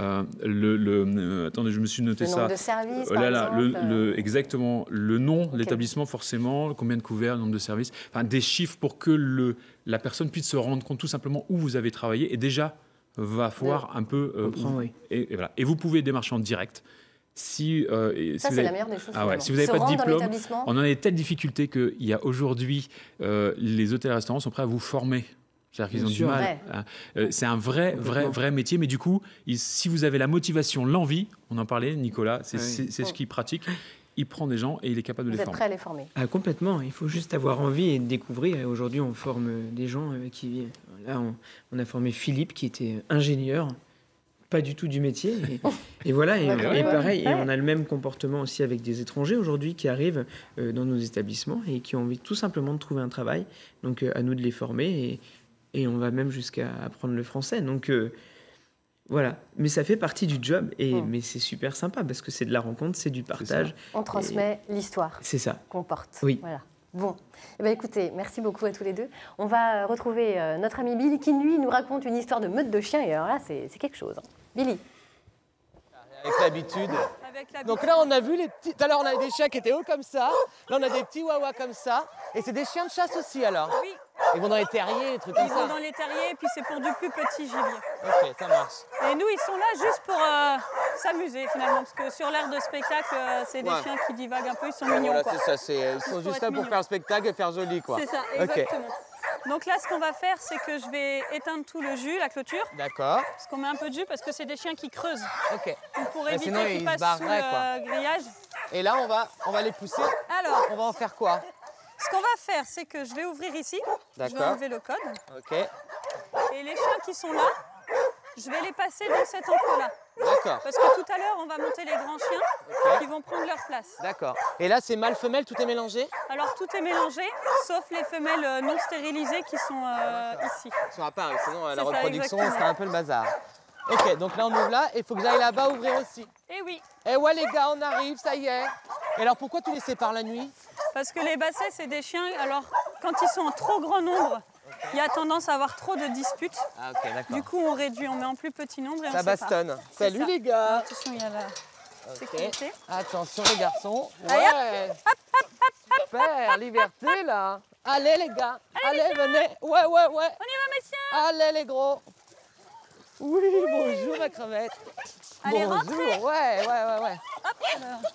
Attendez, je me suis noté ça. Le nombre de services, par exemple. Exactement. Le nom de l'établissement, forcément. Combien de couverts, le nombre de services. Enfin, des chiffres pour que la personne puisse se rendre compte tout simplement où vous avez travaillé. Et déjà, va voir un peu... et voilà. Et vous pouvez démarcher en direct. Ça, c'est la meilleure des choses. Si vous n'avez pas de diplôme, on en a des telles difficultés qu'il y a aujourd'hui, les hôtels et restaurants sont prêts à vous former. C'est-à-dire qu'ils ont du mal. C'est un vrai métier, mais du coup, si vous avez la motivation, l'envie, on en parlait, Nicolas, c'est ce qu'il pratique. Il prend des gens et il est capable de les former. Vous êtes prêt à les former ? Complètement. Il faut juste avoir envie et découvrir. Et aujourd'hui, on forme des gens qui... Là, on a formé Philippe, qui était ingénieur, pas du tout du métier. Et voilà, et pareil, et on a le même comportement aussi avec des étrangers aujourd'hui qui arrivent dans nos établissements et qui ont envie tout simplement de trouver un travail. Donc, à nous de les former et on va même jusqu'à apprendre le français. Donc, voilà. Mais ça fait partie du job, mais c'est super sympa parce que c'est de la rencontre, c'est du partage. On transmet l'histoire qu'on porte. Oui. Voilà. Bon, écoutez, merci beaucoup à tous les deux. On va retrouver notre ami Billy qui, lui, nous raconte une histoire de meute de chiens. Et alors là, c'est quelque chose. Billy. Avec l'habitude. Donc là, on a vu les petits... Tout à l'heure, on avait des chiens qui étaient hauts comme ça. Là, on a des petits wawas comme ça. Et c'est des chiens de chasse aussi, alors? Oui. Ils vont dans les terriers, des trucs comme ça? Ils vont dans les terriers, et puis c'est pour du plus petit gibier. Ok, ça marche. Et nous, ils sont là juste pour s'amuser, finalement. Parce que sur l'aire de spectacle, c'est des chiens qui divaguent un peu. Ils sont mignons, Voilà, quoi. c'est ça. Ils sont juste là pour faire le spectacle et faire joli, quoi. C'est ça, exactement. Donc là, ce qu'on va faire, c'est que je vais éteindre tout le jus, la clôture. D'accord. Parce qu'on met un peu de jus, parce que c'est des chiens qui creusent. Ok. Donc pour Mais éviter sinon, qu'ils ils passent se sous barreraient, le grillage. Et là, on va les pousser. Alors, on va en faire quoi? Ce qu'on va faire, c'est que je vais ouvrir ici. Je vais enlever le code. Ok. Et les chiens qui sont là, je vais les passer dans cet enclos-là. D'accord. Parce que tout à l'heure, on va monter les grands chiens qui vont prendre leur place. D'accord. Et là, c'est mâle-femelle, tout est mélangé? Alors, tout est mélangé, sauf les femelles non stérilisées qui sont ici. Ils sont à part, sinon la ça, reproduction exactement. sera un peu le bazar. Ok, donc là, on ouvre là, et il faut que j'aille là-bas ouvrir aussi. Eh oui. Eh ouais, les gars, on arrive, ça y est. Et alors, pourquoi tu les sépares la nuit? Parce que les bassets, c'est des chiens, alors, quand ils sont en trop grand nombre, il y a tendance à avoir trop de disputes. Ah, ok, d'accord. Du coup, on réduit, on met en plus petit nombre et ça on sépare. bastonne. Salut ça. les gars. Attention, il y a la sécurité. Attention les garçons. Allez, Ouais. Super, liberté là. Allez les gars. Allez, venez. Ouais. On y va, messieurs. Allez les gros. Oui, bonjour ma crevette. Allez, bonjour. rentrez. Ouais. Hop,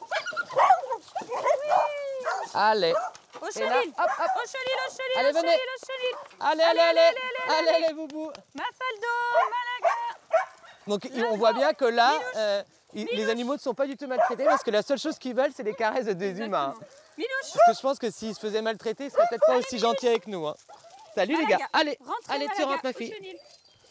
Allez. au Et chenil. là, hop. Au chenil, au chenil, Allez, au venez. chenil, au chenil. Allez les boubous. Mafaldo, Malaga. Donc on voit bien que là, les animaux ne sont pas du tout maltraités parce que la seule chose qu'ils veulent, c'est les caresses des humains. Milouche. Parce que je pense que s'ils se faisaient maltraiter, ils seraient peut-être pas aussi gentils avec nous. Hein. Salut les gars. Allez, Rentrez, tu Malaga, rentres ma au fille. chenil.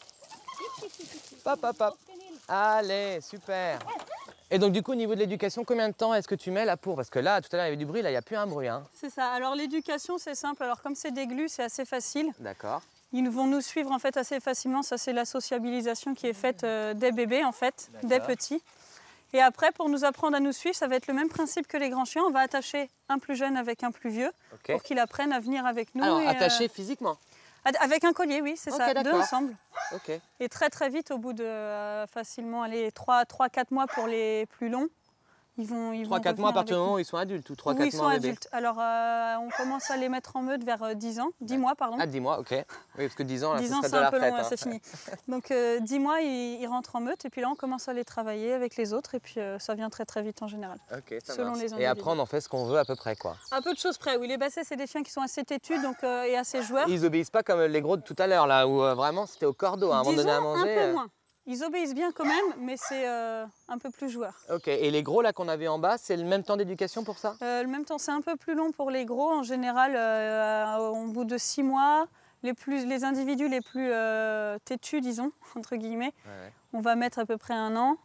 Hop. Allez, super. Et donc du coup, au niveau de l'éducation, combien de temps est-ce que tu mets là pour? Parce que là, tout à l'heure, il y avait du bruit, là, il n'y a plus un bruit. Hein. C'est ça. Alors l'éducation, c'est simple. Alors comme c'est des glus, c'est assez facile. D'accord. Ils vont nous suivre en fait assez facilement. Ça, c'est la sociabilisation qui est faite des bébés en fait, des petits. Et après, pour nous apprendre à nous suivre, ça va être le même principe que les grands chiens. On va attacher un plus jeune avec un plus vieux pour qu'il apprenne à venir avec nous. Alors, et, attaché physiquement? Avec un collier, oui, c'est ça. Deux ensemble. Ok. Et très très vite, au bout de facilement 3-4 mois pour les plus longs, ils vont 3-4 mois à partir du moment où ils sont adultes ou 3-4 mois ils sont bébés? adultes. Alors, on commence à les mettre en meute vers 10 ans. 10 mois, pardon. Ah, 10 mois, ok. Oui, parce que 10 ans, là, 10 ce ans, serait c'est de la un peu retraite. long, Hein. c'est fini. Donc 10 mois, ils rentrent en meute et puis là, on commence à les travailler avec les autres et puis ça vient très très vite en général. Ok, ça selon marche. les Et individus. après, on en fait ce qu'on veut à peu près, quoi. Un peu de choses près, oui. Les bassets, c'est des chiens qui sont assez têtus donc, et assez joueurs. Ils obéissent pas comme les gros de tout à l'heure, là, où vraiment c'était au cordeau, hein, avant de donner à manger. Un peu moins. Ils obéissent bien quand même, mais c'est un peu plus joueur. Ok, et les gros là qu'on avait en bas, c'est le même temps d'éducation pour ça? Le même temps, c'est un peu plus long pour les gros. En général, au bout de 6 mois, les individus les plus têtus, disons, entre guillemets, on va mettre à peu près 1 an.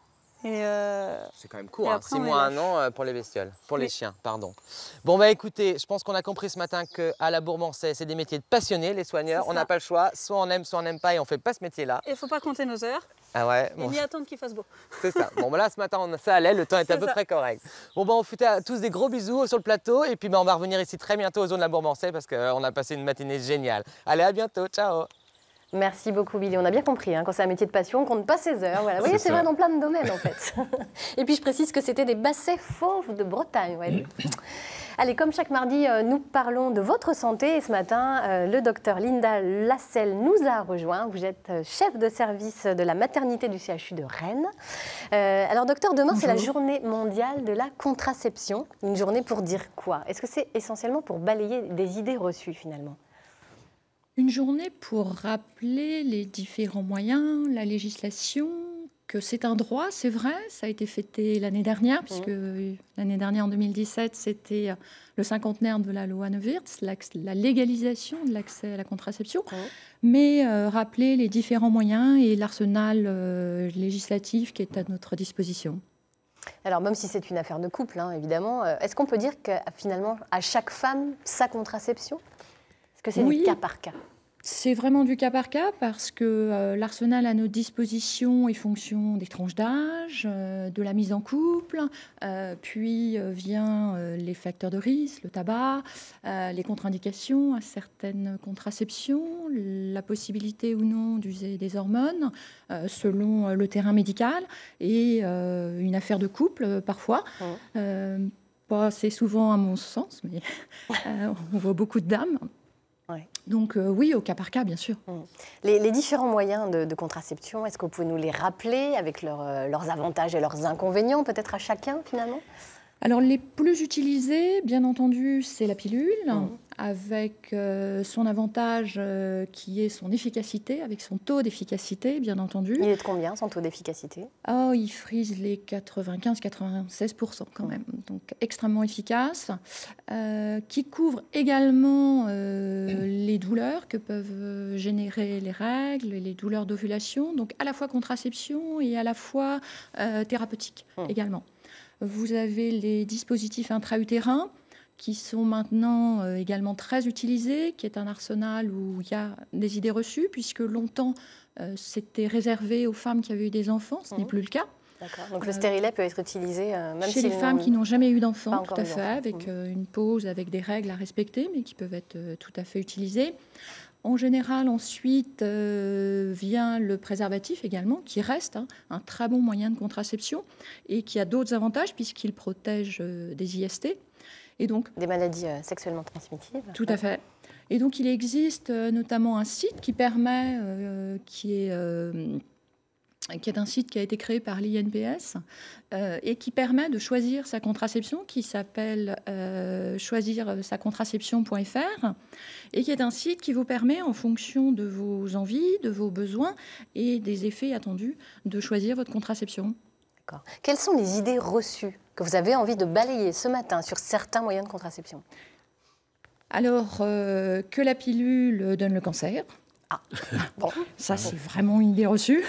C'est quand même court, hein, 6 on mois, les 1 an pour les bestioles, pour les chiens, pardon. Bon bah écoutez, je pense qu'on a compris ce matin qu'à la Bourboncais, c'est des métiers de passionnés, les soigneurs. On n'a pas le choix, soit on aime, soit on n'aime pas et on fait pas ce métier-là. Il ne faut pas compter nos heures. Ah ouais, Et ni attendre qu'il fasse beau. c'est ça. Bon bah là ce matin ça allait, le temps était à peu ça. près correct. Bon bah on fait à tous des gros bisous sur le plateau et puis bah, on va revenir ici très bientôt aux zones de la Bourboncais parce qu'on a passé une matinée géniale. Allez, à bientôt, ciao. Merci beaucoup, Billy. On a bien compris, hein, quand c'est un métier de passion, on ne compte pas ses heures. Voilà. Vous voyez, c'est vrai dans plein de domaines, en fait. Et puis, je précise que c'était des bassets fauves de Bretagne. Ouais. Allez, comme chaque mardi, nous parlons de votre santé. Et ce matin, le docteur Linda Lasselle nous a rejoint. Vous êtes chef de service de la maternité du CHU de Rennes. Alors, docteur, demain, c'est la journée mondiale de la contraception. Une journée pour dire quoi? Est-ce que c'est essentiellement pour balayer des idées reçues, finalement? Une journée pour rappeler les différents moyens, la législation, que c'est un droit, c'est vrai, ça a été fêté l'année dernière, puisque l'année dernière, en 2017, c'était le cinquantenaire de la loi Neuwirth, la légalisation de l'accès à la contraception, mais rappeler les différents moyens et l'arsenal législatif qui est à notre disposition. Alors, même si c'est une affaire de couple, hein, évidemment, est-ce qu'on peut dire que finalement, à chaque femme, sa contraception? Est-ce que c'est du cas par cas? C'est vraiment du cas par cas parce que l'arsenal à notre disposition est fonction des tranches d'âge, de la mise en couple, puis vient les facteurs de risque, le tabac, les contre-indications à certaines contraceptions, la possibilité ou non d'user des hormones selon le terrain médical et une affaire de couple parfois. Pas assez souvent à mon sens, mais on voit beaucoup de dames. Ouais. Donc oui, au cas par cas, bien sûr. Les différents moyens de contraception, est-ce que vous pouvez nous les rappeler avec leurs avantages et leurs inconvénients, peut-être à chacun finalement? Alors les plus utilisés, bien entendu, c'est la pilule, avec son avantage qui est son efficacité, avec son taux d'efficacité, bien entendu. Il est de combien, son taux d'efficacité? Il frise les 95-96% quand même, donc extrêmement efficace, qui couvre également les douleurs que peuvent générer les règles, les douleurs d'ovulation, donc à la fois contraception et à la fois thérapeutique également. Vous avez les dispositifs intra-utérins qui sont maintenant également très utilisés, qui est un arsenal où il y a des idées reçues, puisque longtemps c'était réservé aux femmes qui avaient eu des enfants, ce n'est plus le cas. D'accord. Donc le stérilet peut être utilisé même chez les femmes qui n'ont jamais eu d'enfants, tout à fait, avec une pause, avec des règles à respecter, mais qui peuvent être tout à fait utilisées. En général, ensuite, vient le préservatif également, qui reste un très bon moyen de contraception et qui a d'autres avantages puisqu'il protège des IST. Et donc, des maladies sexuellement transmissibles. Tout à fait. Et donc, il existe notamment un site qui permet, qui est un site qui a été créé par l'INPS et qui permet de choisir sa contraception, qui s'appelle choisirsacontraception.fr et qui est un site qui vous permet, en fonction de vos envies, de vos besoins et des effets attendus, de choisir votre contraception. D'accord. Quelles sont les idées reçues que vous avez envie de balayer ce matin sur certains moyens de contraception? Alors, que la pilule donne le cancer. Bon, ça, c'est vraiment une idée reçue.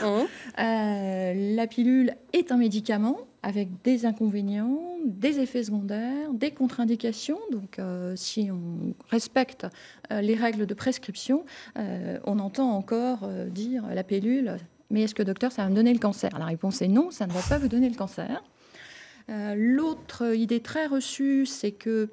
La pilule est un médicament avec des inconvénients, des effets secondaires, des contre-indications. Donc, si on respecte les règles de prescription, on entend encore dire la pilule, mais est-ce que, docteur, ça va me donner le cancer? La réponse est non, ça ne va pas vous donner le cancer. L'autre idée très reçue, c'est que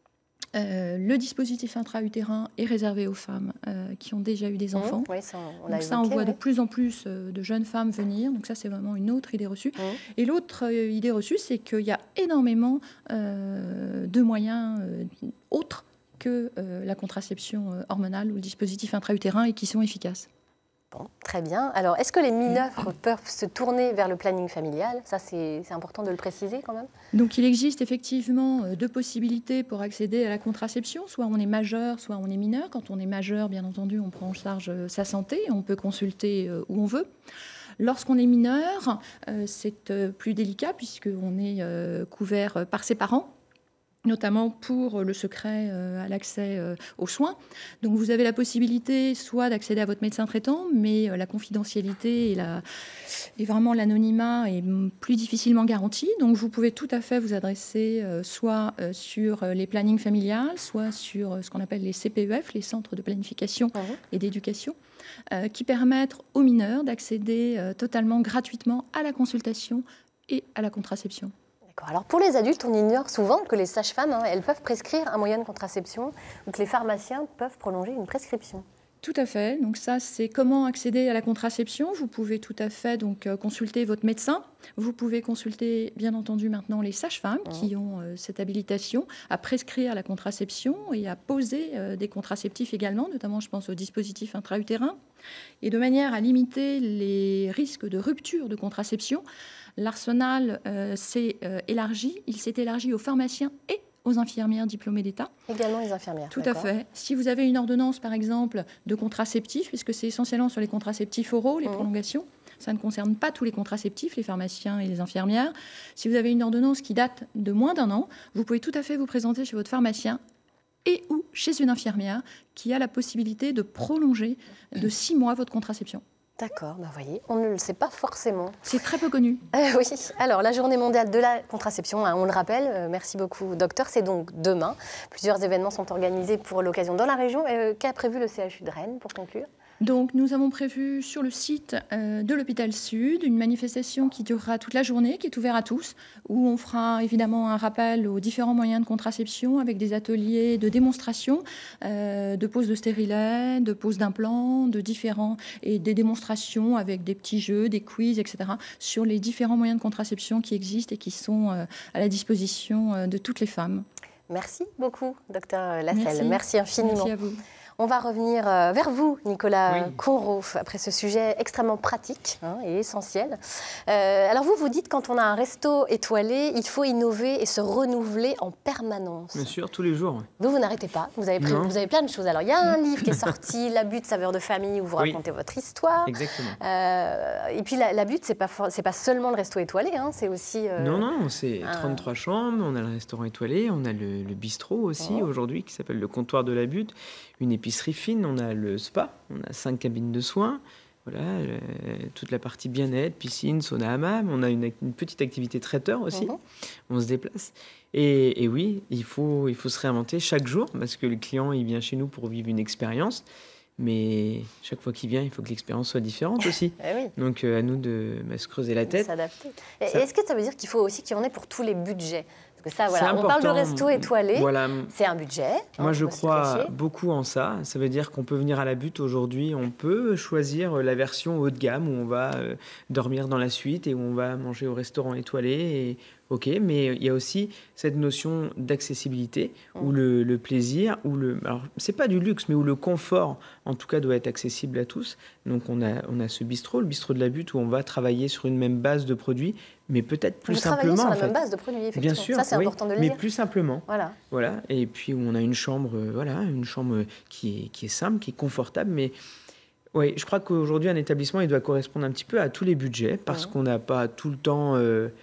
le dispositif intra-utérin est réservé aux femmes qui ont déjà eu des enfants. Oui, on voit de plus en plus de jeunes femmes venir. Donc ça, c'est vraiment une autre idée reçue. Et l'autre idée reçue, c'est qu'il y a énormément de moyens autres que la contraception hormonale ou le dispositif intra-utérin et qui sont efficaces. Bon, très bien. Alors, est-ce que les mineurs peuvent se tourner vers le planning familial? Ça, c'est important de le préciser quand même. Donc, il existe effectivement deux possibilités pour accéder à la contraception. Soit on est majeur, soit on est mineur. Quand on est majeur, bien entendu, on prend en charge sa santé. On peut consulter où on veut. Lorsqu'on est mineur, c'est plus délicat puisqu'on est couvert par ses parents, notamment pour le secret à l'accès aux soins. Donc vous avez la possibilité soit d'accéder à votre médecin traitant, mais la confidentialité et vraiment l'anonymat est plus difficilement garanti. Donc vous pouvez tout à fait vous adresser soit sur les plannings familiales, soit sur ce qu'on appelle les CPEF, les centres de planification et d'éducation, qui permettent aux mineurs d'accéder totalement gratuitement à la consultation et à la contraception. Alors pour les adultes, on ignore souvent que les sages-femmes, elles peuvent prescrire un moyen de contraception, ou que les pharmaciens peuvent prolonger une prescription. Tout à fait. Donc ça, c'est comment accéder à la contraception. Vous pouvez tout à fait donc consulter votre médecin. Vous pouvez consulter, bien entendu, maintenant les sages-femmes qui ont cette habilitation à prescrire la contraception et à poser des contraceptifs également, notamment, je pense, aux dispositifs intra-utérins. Et de manière à limiter les risques de rupture de contraception, l'arsenal s'est élargi. Il s'est élargi aux pharmaciens et aux infirmières diplômées d'État. Également les infirmières. Tout à fait. Si vous avez une ordonnance, par exemple, de contraceptifs, puisque c'est essentiellement sur les contraceptifs oraux, les prolongations, ça ne concerne pas tous les contraceptifs, les pharmaciens et les infirmières. Si vous avez une ordonnance qui date de moins d'1 an, vous pouvez tout à fait vous présenter chez votre pharmacien et ou chez une infirmière qui a la possibilité de prolonger de 6 mois votre contraception. D'accord, vous voyez, on ne le sait pas forcément. C'est très peu connu. Oui, alors la journée mondiale de la contraception, on le rappelle, merci beaucoup docteur, c'est donc demain. Plusieurs événements sont organisés pour l'occasion dans la région. Qu'a prévu le CHU de Rennes pour conclure ? Donc, nous avons prévu sur le site de l'hôpital Sud une manifestation qui durera toute la journée, qui est ouverte à tous, où on fera évidemment un rappel aux différents moyens de contraception avec des ateliers de démonstration, de pose de stérilet, de pose d'implants, et des démonstrations avec des petits jeux, des quiz, etc. sur les différents moyens de contraception qui existent et qui sont à la disposition de toutes les femmes. Merci beaucoup, docteur Lasselle. Merci infiniment. Merci à vous. On va revenir vers vous, Nicolas Conro, après ce sujet extrêmement pratique et essentiel. Alors vous dites, quand on a un resto étoilé, il faut innover et se renouveler en permanence. Bien sûr, tous les jours. Vous n'arrêtez pas, vous avez plein de choses. Alors il y a un livre qui est sorti, La Butte, saveur de famille, où vous racontez votre histoire. Exactement. Et puis la Butte, c'est pas seulement le resto étoilé, c'est aussi... Non, c'est 33 chambres, on a le restaurant étoilé, on a le bistrot aussi aujourd'hui, qui s'appelle le comptoir de la Butte. Une épicerie fine, on a le spa, on a 5 cabines de soins, voilà, toute la partie bien-être, piscine, sauna, hammam, on a une petite activité traiteur aussi, on se déplace. Et oui, il faut se réinventer chaque jour, parce que le client, il vient chez nous pour vivre une expérience, mais chaque fois qu'il vient, il faut que l'expérience soit différente aussi. Donc à nous de se creuser la tête. S'adapter. Est-ce que ça veut dire qu'il faut aussi qu'il y en ait pour tous les budgets ? Parce que ça, voilà, on parle de resto étoilé, c'est un budget. Moi, je crois beaucoup en ça. Ça veut dire qu'on peut venir à la Butte aujourd'hui, on peut choisir la version haut de gamme où on va dormir dans la suite et où on va manger au restaurant étoilé. Et, mais il y a aussi cette notion d'accessibilité où le plaisir, alors c'est pas du luxe, mais où le confort, en tout cas, doit être accessible à tous. Donc on a ce bistrot, le bistrot de la Butte, où on va travailler sur une même base de produits, mais peut-être plus simplement. Vous travaillez sur la même base de produits, effectivement. Bien sûr, ça c'est important de le dire. Mais plus simplement. Voilà. Et puis où on a une chambre, qui est simple, qui est confortable, mais oui, je crois qu'aujourd'hui un établissement il doit correspondre un petit peu à tous les budgets parce qu'on n'a pas tout le temps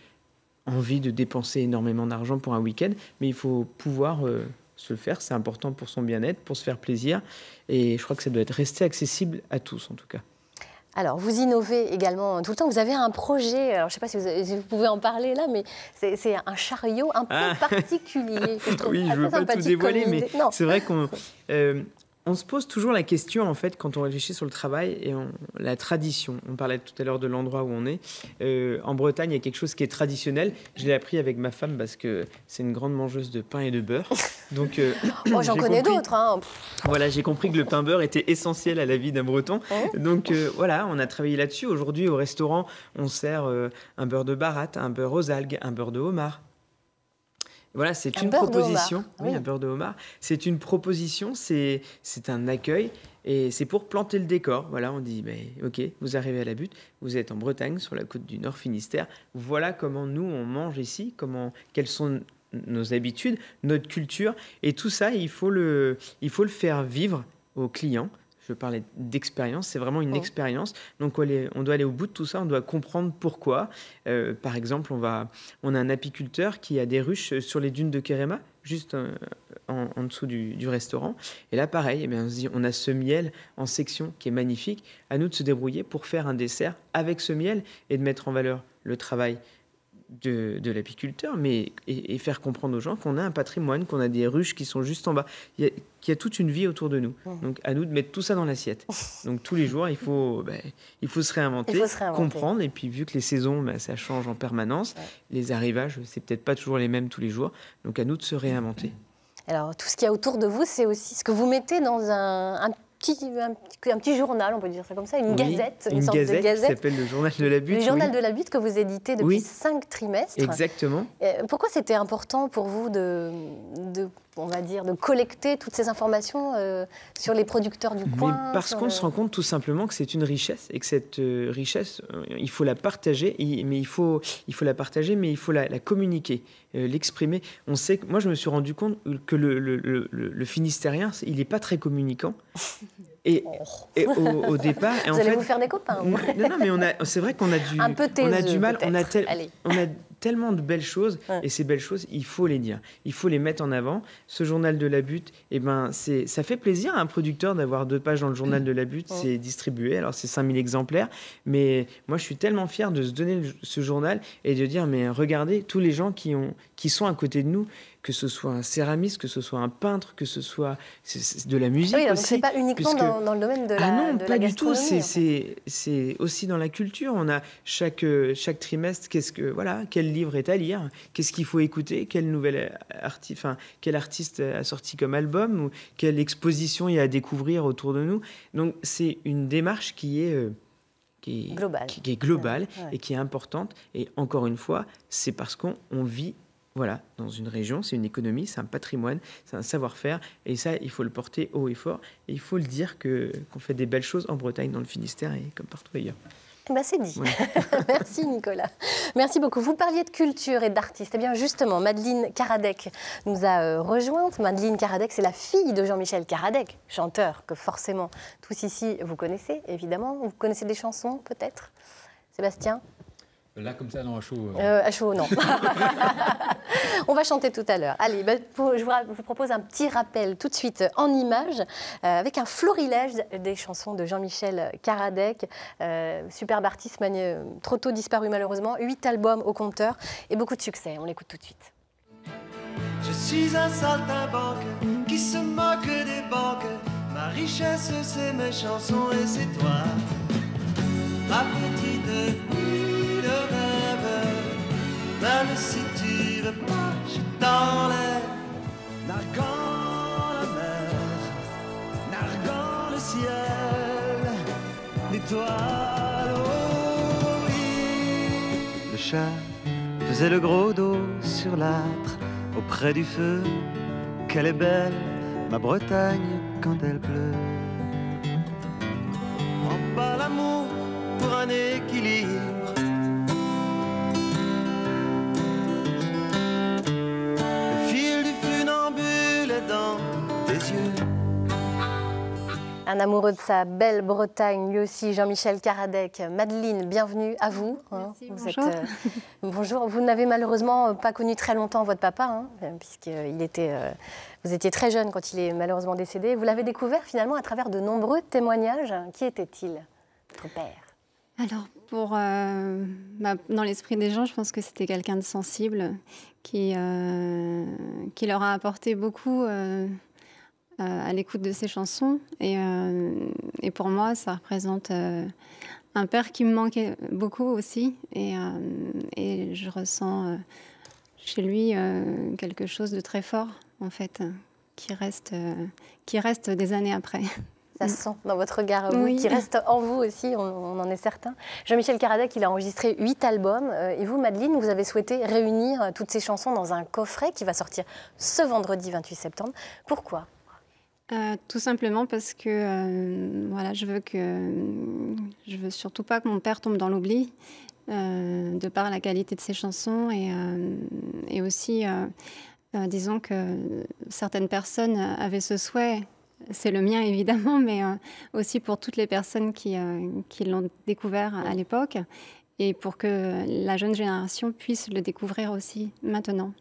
envie de dépenser énormément d'argent pour un week-end, mais il faut pouvoir se le faire. C'est important pour son bien-être, pour se faire plaisir, et je crois que ça doit être resté accessible à tous en tout cas. Alors, vous innovez également tout le temps. Vous avez un projet, alors je ne sais pas si vous pouvez en parler là, mais c'est un chariot un peu particulier. Que je trouve je ne veux pas tout dévoiler, mais c'est vrai qu'on se pose toujours la question, en fait, quand on réfléchit sur le travail et la tradition. On parlait tout à l'heure de l'endroit où on est. En Bretagne, il y a quelque chose qui est traditionnel. Je l'ai appris avec ma femme parce que c'est une grande mangeuse de pain et de beurre. Donc, j'en connais d'autres. Voilà, j'ai compris que le pain-beurre était essentiel à la vie d'un Breton. Donc, voilà, on a travaillé là-dessus. Aujourd'hui, au restaurant, on sert un beurre de baratte, un beurre aux algues, un beurre de homard. Voilà, c'est une proposition. Un beurre de homard. C'est une proposition, c'est un accueil et c'est pour planter le décor. Voilà, on dit, ok, vous arrivez à la Butte, vous êtes en Bretagne, sur la côte du Nord Finistère. Voilà comment nous, on mange ici, quelles sont nos habitudes, notre culture. Et tout ça, il faut le faire vivre aux clients. Je parlais d'expérience, c'est vraiment une expérience. Donc on doit aller au bout de tout ça, on doit comprendre pourquoi. Par exemple, on a un apiculteur qui a des ruches sur les dunes de Kerema, juste en dessous du restaurant. Et là, pareil, on a ce miel en section qui est magnifique. À nous de se débrouiller pour faire un dessert avec ce miel et de mettre en valeur le travail de l'apiculteur, mais et faire comprendre aux gens qu'on a un patrimoine, qu'on a des ruches qui sont juste en bas, qu'il y a toute une vie autour de nous. Donc à nous de mettre tout ça dans l'assiette. Donc tous les jours, il faut se réinventer, comprendre, et puis vu que les saisons, ça change en permanence, les arrivages, c'est peut-être pas toujours les mêmes tous les jours, donc à nous de se réinventer. Alors tout ce qu'il y a autour de vous, c'est aussi ce que vous mettez dans un petit journal, on peut dire ça comme ça, une gazette, une sorte de gazette qui s'appelle le Journal de la Butte. Le Journal de la Butte que vous éditez depuis 5 trimestres. Exactement. Pourquoi c'était important pour vous on va dire, de collecter toutes ces informations sur les producteurs du coin? Parce qu'on se rend compte tout simplement que c'est une richesse et que cette richesse, il faut la partager, mais il faut la communiquer, l'exprimer. On sait que moi, je me suis rendu compte que le Finistérien, il n'est pas très communicant. Et au départ, vous allez vous faire des copains. Non, mais c'est vrai qu'on a du mal. On a tellement de belles choses, et ces belles choses, il faut les dire, il faut les mettre en avant. Ce journal de la Butte, eh ben, ça fait plaisir à un producteur d'avoir 2 pages dans le journal de la Butte, c'est distribué, alors c'est 5000 exemplaires, mais moi je suis tellement fier de se donner ce journal et de dire, mais regardez tous les gens qui sont à côté de nous, que ce soit un céramiste, que ce soit un peintre, que ce soit de la musique oui, donc aussi. c'est pas uniquement dans le domaine de la non, de pas la du tout. gastronomie, C'est aussi dans la culture. On a chaque trimestre, quel livre est à lire, qu'est-ce qu'il faut écouter, quel artiste a sorti comme album, ou quelle exposition il y a à découvrir autour de nous. Donc c'est une démarche qui est globale et qui est importante. Et encore une fois, c'est parce qu'on vit dans une région, c'est une économie, c'est un patrimoine, c'est un savoir-faire. Et ça, il faut le porter haut et fort. Et il faut le dire qu'on fait des belles choses en Bretagne, dans le Finistère et comme partout ailleurs. Eh ben, c'est dit. Ouais. Merci Nicolas. Merci beaucoup. Vous parliez de culture et d'artistes. Eh bien justement, Madeleine Karadec nous a rejointes. Madeleine Karadec, c'est la fille de Jean-Michel Karadec, chanteur que forcément tous ici vous connaissez, évidemment. Vous connaissez des chansons peut-être, Sébastien? Là, comme ça, non, à chaud. À chaud, non. On va chanter tout à l'heure. Allez, je vous propose un petit rappel tout de suite en images, avec un florilège des chansons de Jean-Michel Karadec. Superbe artiste, trop tôt disparu malheureusement. 8 albums au compteur et beaucoup de succès. On l'écoute tout de suite. Je suis un saltimbanque qui se moque des banques. Ma richesse, c'est mes chansons et c'est toi. Ma petite nuit de rêve, même si tu veux pas, je t'enlève. Narguant la mer, narguant le ciel, l'étoile, oh oui. Le chat faisait le gros dos sur l'âtre, auprès du feu. Qu'elle est belle, ma Bretagne, quand elle pleut. En bas l'amour pour un équilibre. Le fil du funambule est dans tes yeux. Un amoureux de sa belle Bretagne, lui aussi, Jean-Michel Karadec. Madeleine, bienvenue à vous. Merci, bonjour. Bonjour. Vous n'avez malheureusement pas connu très longtemps votre papa, vous étiez très jeune quand il est malheureusement décédé. Vous l'avez découvert finalement à travers de nombreux témoignages. Qui était-il, votre père? Alors, dans l'esprit des gens, je pense que c'était quelqu'un de sensible qui leur a apporté beaucoup à l'écoute de ses chansons. Et pour moi, ça représente un père qui me manquait beaucoup aussi. Et je ressens chez lui quelque chose de très fort, en fait, qui reste des années après. Ça se sent dans votre regard, vous, oui. Qui reste en vous aussi, on en est certain. Jean-Michel Karadec, il a enregistré 8 albums. Et vous, Madeleine, vous avez souhaité réunir toutes ces chansons dans un coffret qui va sortir ce vendredi 28 septembre. Pourquoi ? Tout simplement parce que je veux surtout pas que mon père tombe dans l'oubli, de par la qualité de ses chansons et aussi, disons que certaines personnes avaient ce souhait. C'est le mien évidemment, mais aussi pour toutes les personnes qui l'ont découvert à l'époque et pour que la jeune génération puisse le découvrir aussi maintenant.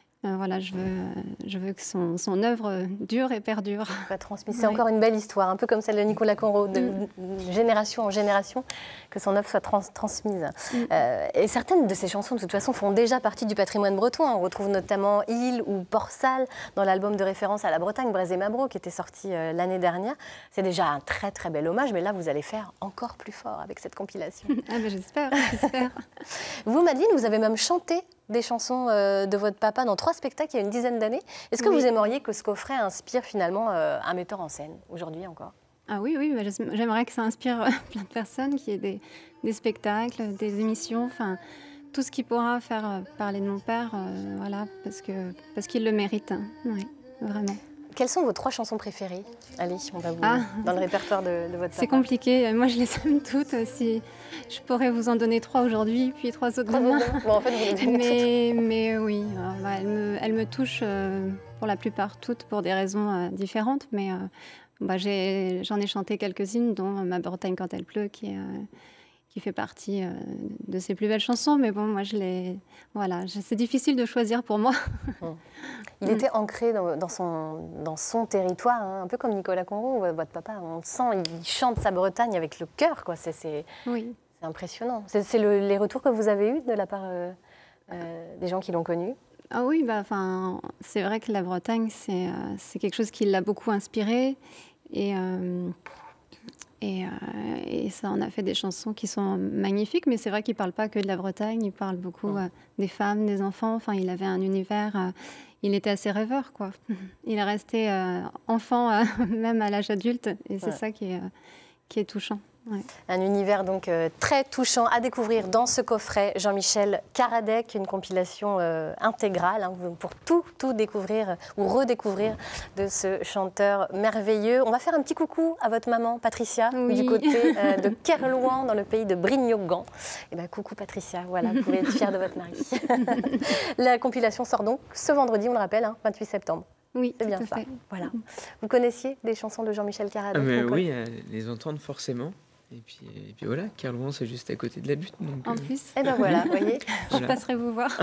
Je veux que son œuvre dure et perdure. C'est encore une belle histoire, un peu comme celle de Nicolas Conrot, de génération en génération, que son œuvre soit transmise. Et certaines de ces chansons, de toute façon, font déjà partie du patrimoine breton. On retrouve notamment Il ou Port-Salle dans l'album de référence à la Bretagne, Braise et Mabro, qui était sorti l'année dernière. C'est déjà un très très bel hommage, mais là, vous allez faire encore plus fort avec cette compilation. Ah ben j'espère. Vous, Madeleine, vous avez même chanté des chansons de votre papa dans 3 spectacles il y a une dizaine d'années. Est-ce que vous aimeriez que ce coffret inspire finalement un metteur en scène, aujourd'hui encore? Ah oui, j'aimerais que ça inspire plein de personnes, qu'il y ait des spectacles, des émissions, enfin tout ce qui pourra faire parler de mon père, parce qu'il le mérite, hein. Oui, vraiment. Quelles sont vos 3 chansons préférées? Allez, on va vous dans le répertoire de votre papa. C'est compliqué, moi je les aime toutes. Si je pourrais vous en donner 3 aujourd'hui, puis 3 autres demain. Bon, en fait, vous les aimez mais oui, elles me touchent pour la plupart toutes pour des raisons différentes. Mais j'en ai chanté quelques-unes, dont Ma Bretagne quand elle pleut, qui qui fait partie de ses plus belles chansons. Mais bon, moi, voilà, c'est difficile de choisir pour moi. Il était ancré dans son territoire, hein, un peu comme Nicolas Conro, votre papa. On le sent, il chante sa Bretagne avec le cœur, quoi. C'est impressionnant. C'est les retours que vous avez eus de la part des gens qui l'ont connu? Ah oui, c'est vrai que la Bretagne, c'est quelque chose qui l'a beaucoup inspiré. Et ça, on a fait des chansons qui sont magnifiques, mais c'est vrai qu'il ne parle pas que de la Bretagne, il parle beaucoup des femmes, des enfants. Enfin, il avait un univers, il était assez rêveur, quoi. Il est resté enfant, même à l'âge adulte, et c'est ça qui est touchant. Ouais. Un univers donc très touchant à découvrir dans ce coffret Jean-Michel Karadec, une compilation intégrale hein, pour tout découvrir ou redécouvrir de ce chanteur merveilleux. On va faire un petit coucou à votre maman Patricia du côté de Kerlouan dans le pays de Brignogan. Et ben coucou Patricia, voilà, vous pouvez être fière de votre mari. La compilation sort donc ce vendredi, on le rappelle, hein, 28 septembre. Oui, c'est bien ça. Voilà. Vous connaissiez des chansons de Jean-Michel Karadec? Oui, les entendre forcément. Et puis voilà, Kerlouan, c'est juste à côté de la butte. Donc, en plus. Et ben voilà, vous voyez. Je passerai vous voir.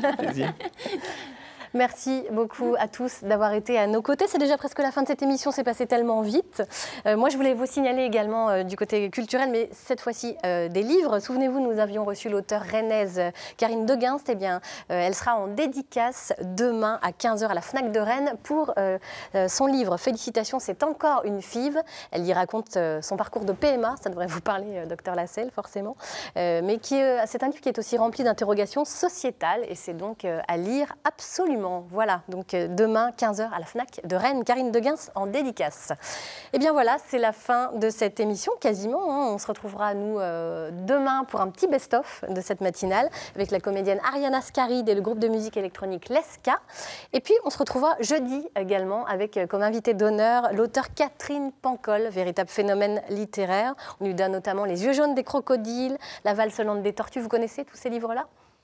Merci beaucoup à tous d'avoir été à nos côtés. C'est déjà presque la fin de cette émission, c'est passé tellement vite. Moi, je voulais vous signaler également du côté culturel, mais cette fois-ci des livres. Souvenez-vous, nous avions reçu l'auteure rennaise Karine Deguinst. Eh bien, elle sera en dédicace demain à 15h à la FNAC de Rennes pour son livre. Félicitations, c'est encore une FIV. Elle y raconte son parcours de PMA. Ça devrait vous parler, docteur Lasselle, forcément. Mais c'est un livre qui est aussi rempli d'interrogations sociétales et c'est donc à lire absolument. Voilà, donc demain, 15h à la FNAC de Rennes, Karine Deguinst en dédicace. Et bien voilà, c'est la fin de cette émission, quasiment. Hein. On se retrouvera, nous, demain pour un petit best-of de cette matinale avec la comédienne Ariana Scaride et le groupe de musique électronique Leska. Et puis, on se retrouvera jeudi également avec comme invité d'honneur l'auteure Catherine Pancol, véritable phénomène littéraire. On lui donne notamment Les yeux jaunes des crocodiles, La valse lente des tortues. Vous connaissez tous ces livres-là?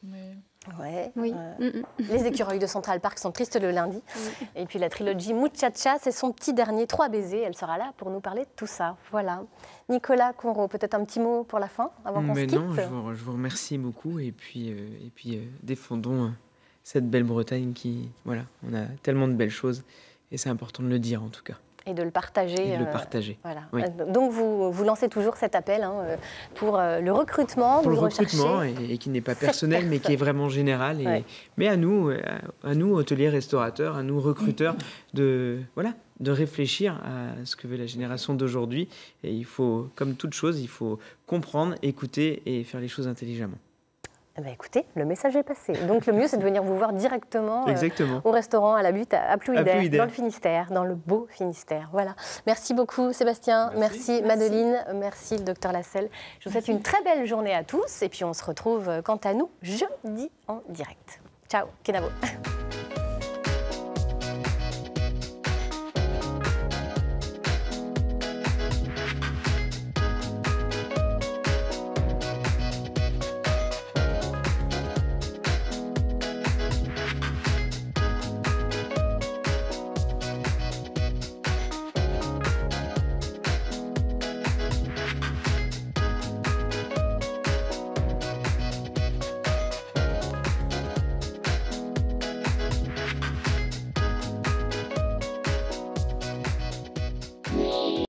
Ouais, oui. Les écureuils de Central Park sont tristes le lundi. Oui. Et puis la trilogie Muchacha, c'est son petit dernier, 3 baisers. Elle sera là pour nous parler de tout ça. Voilà. Nicolas Conro, peut-être un petit mot pour la fin avant qu'on se quitte? Non, je vous remercie beaucoup. Et puis défendons cette belle Bretagne qui... Voilà, on a tellement de belles choses. Et c'est important de le dire en tout cas. Et de le partager. Et de le partager. Voilà. Oui. Donc vous lancez toujours cet appel hein, pour le recrutement. Pour le recrutement et qui n'est pas personnel mais qui est vraiment général. Mais à nous, hôteliers, restaurateurs, à nous, recruteurs, de réfléchir à ce que veut la génération d'aujourd'hui. Et il faut, comme toute chose, il faut comprendre, écouter et faire les choses intelligemment. Eh bien, écoutez, le message est passé. Donc le mieux, c'est de venir vous voir directement au restaurant à la Butte à Plouidère, dans le Finistère, dans le beau Finistère. Voilà. Merci beaucoup Sébastien, merci Madeleine, merci le docteur Lasselle. Je vous souhaite une très belle journée à tous et puis on se retrouve quant à nous jeudi en direct. Ciao, Kenavo.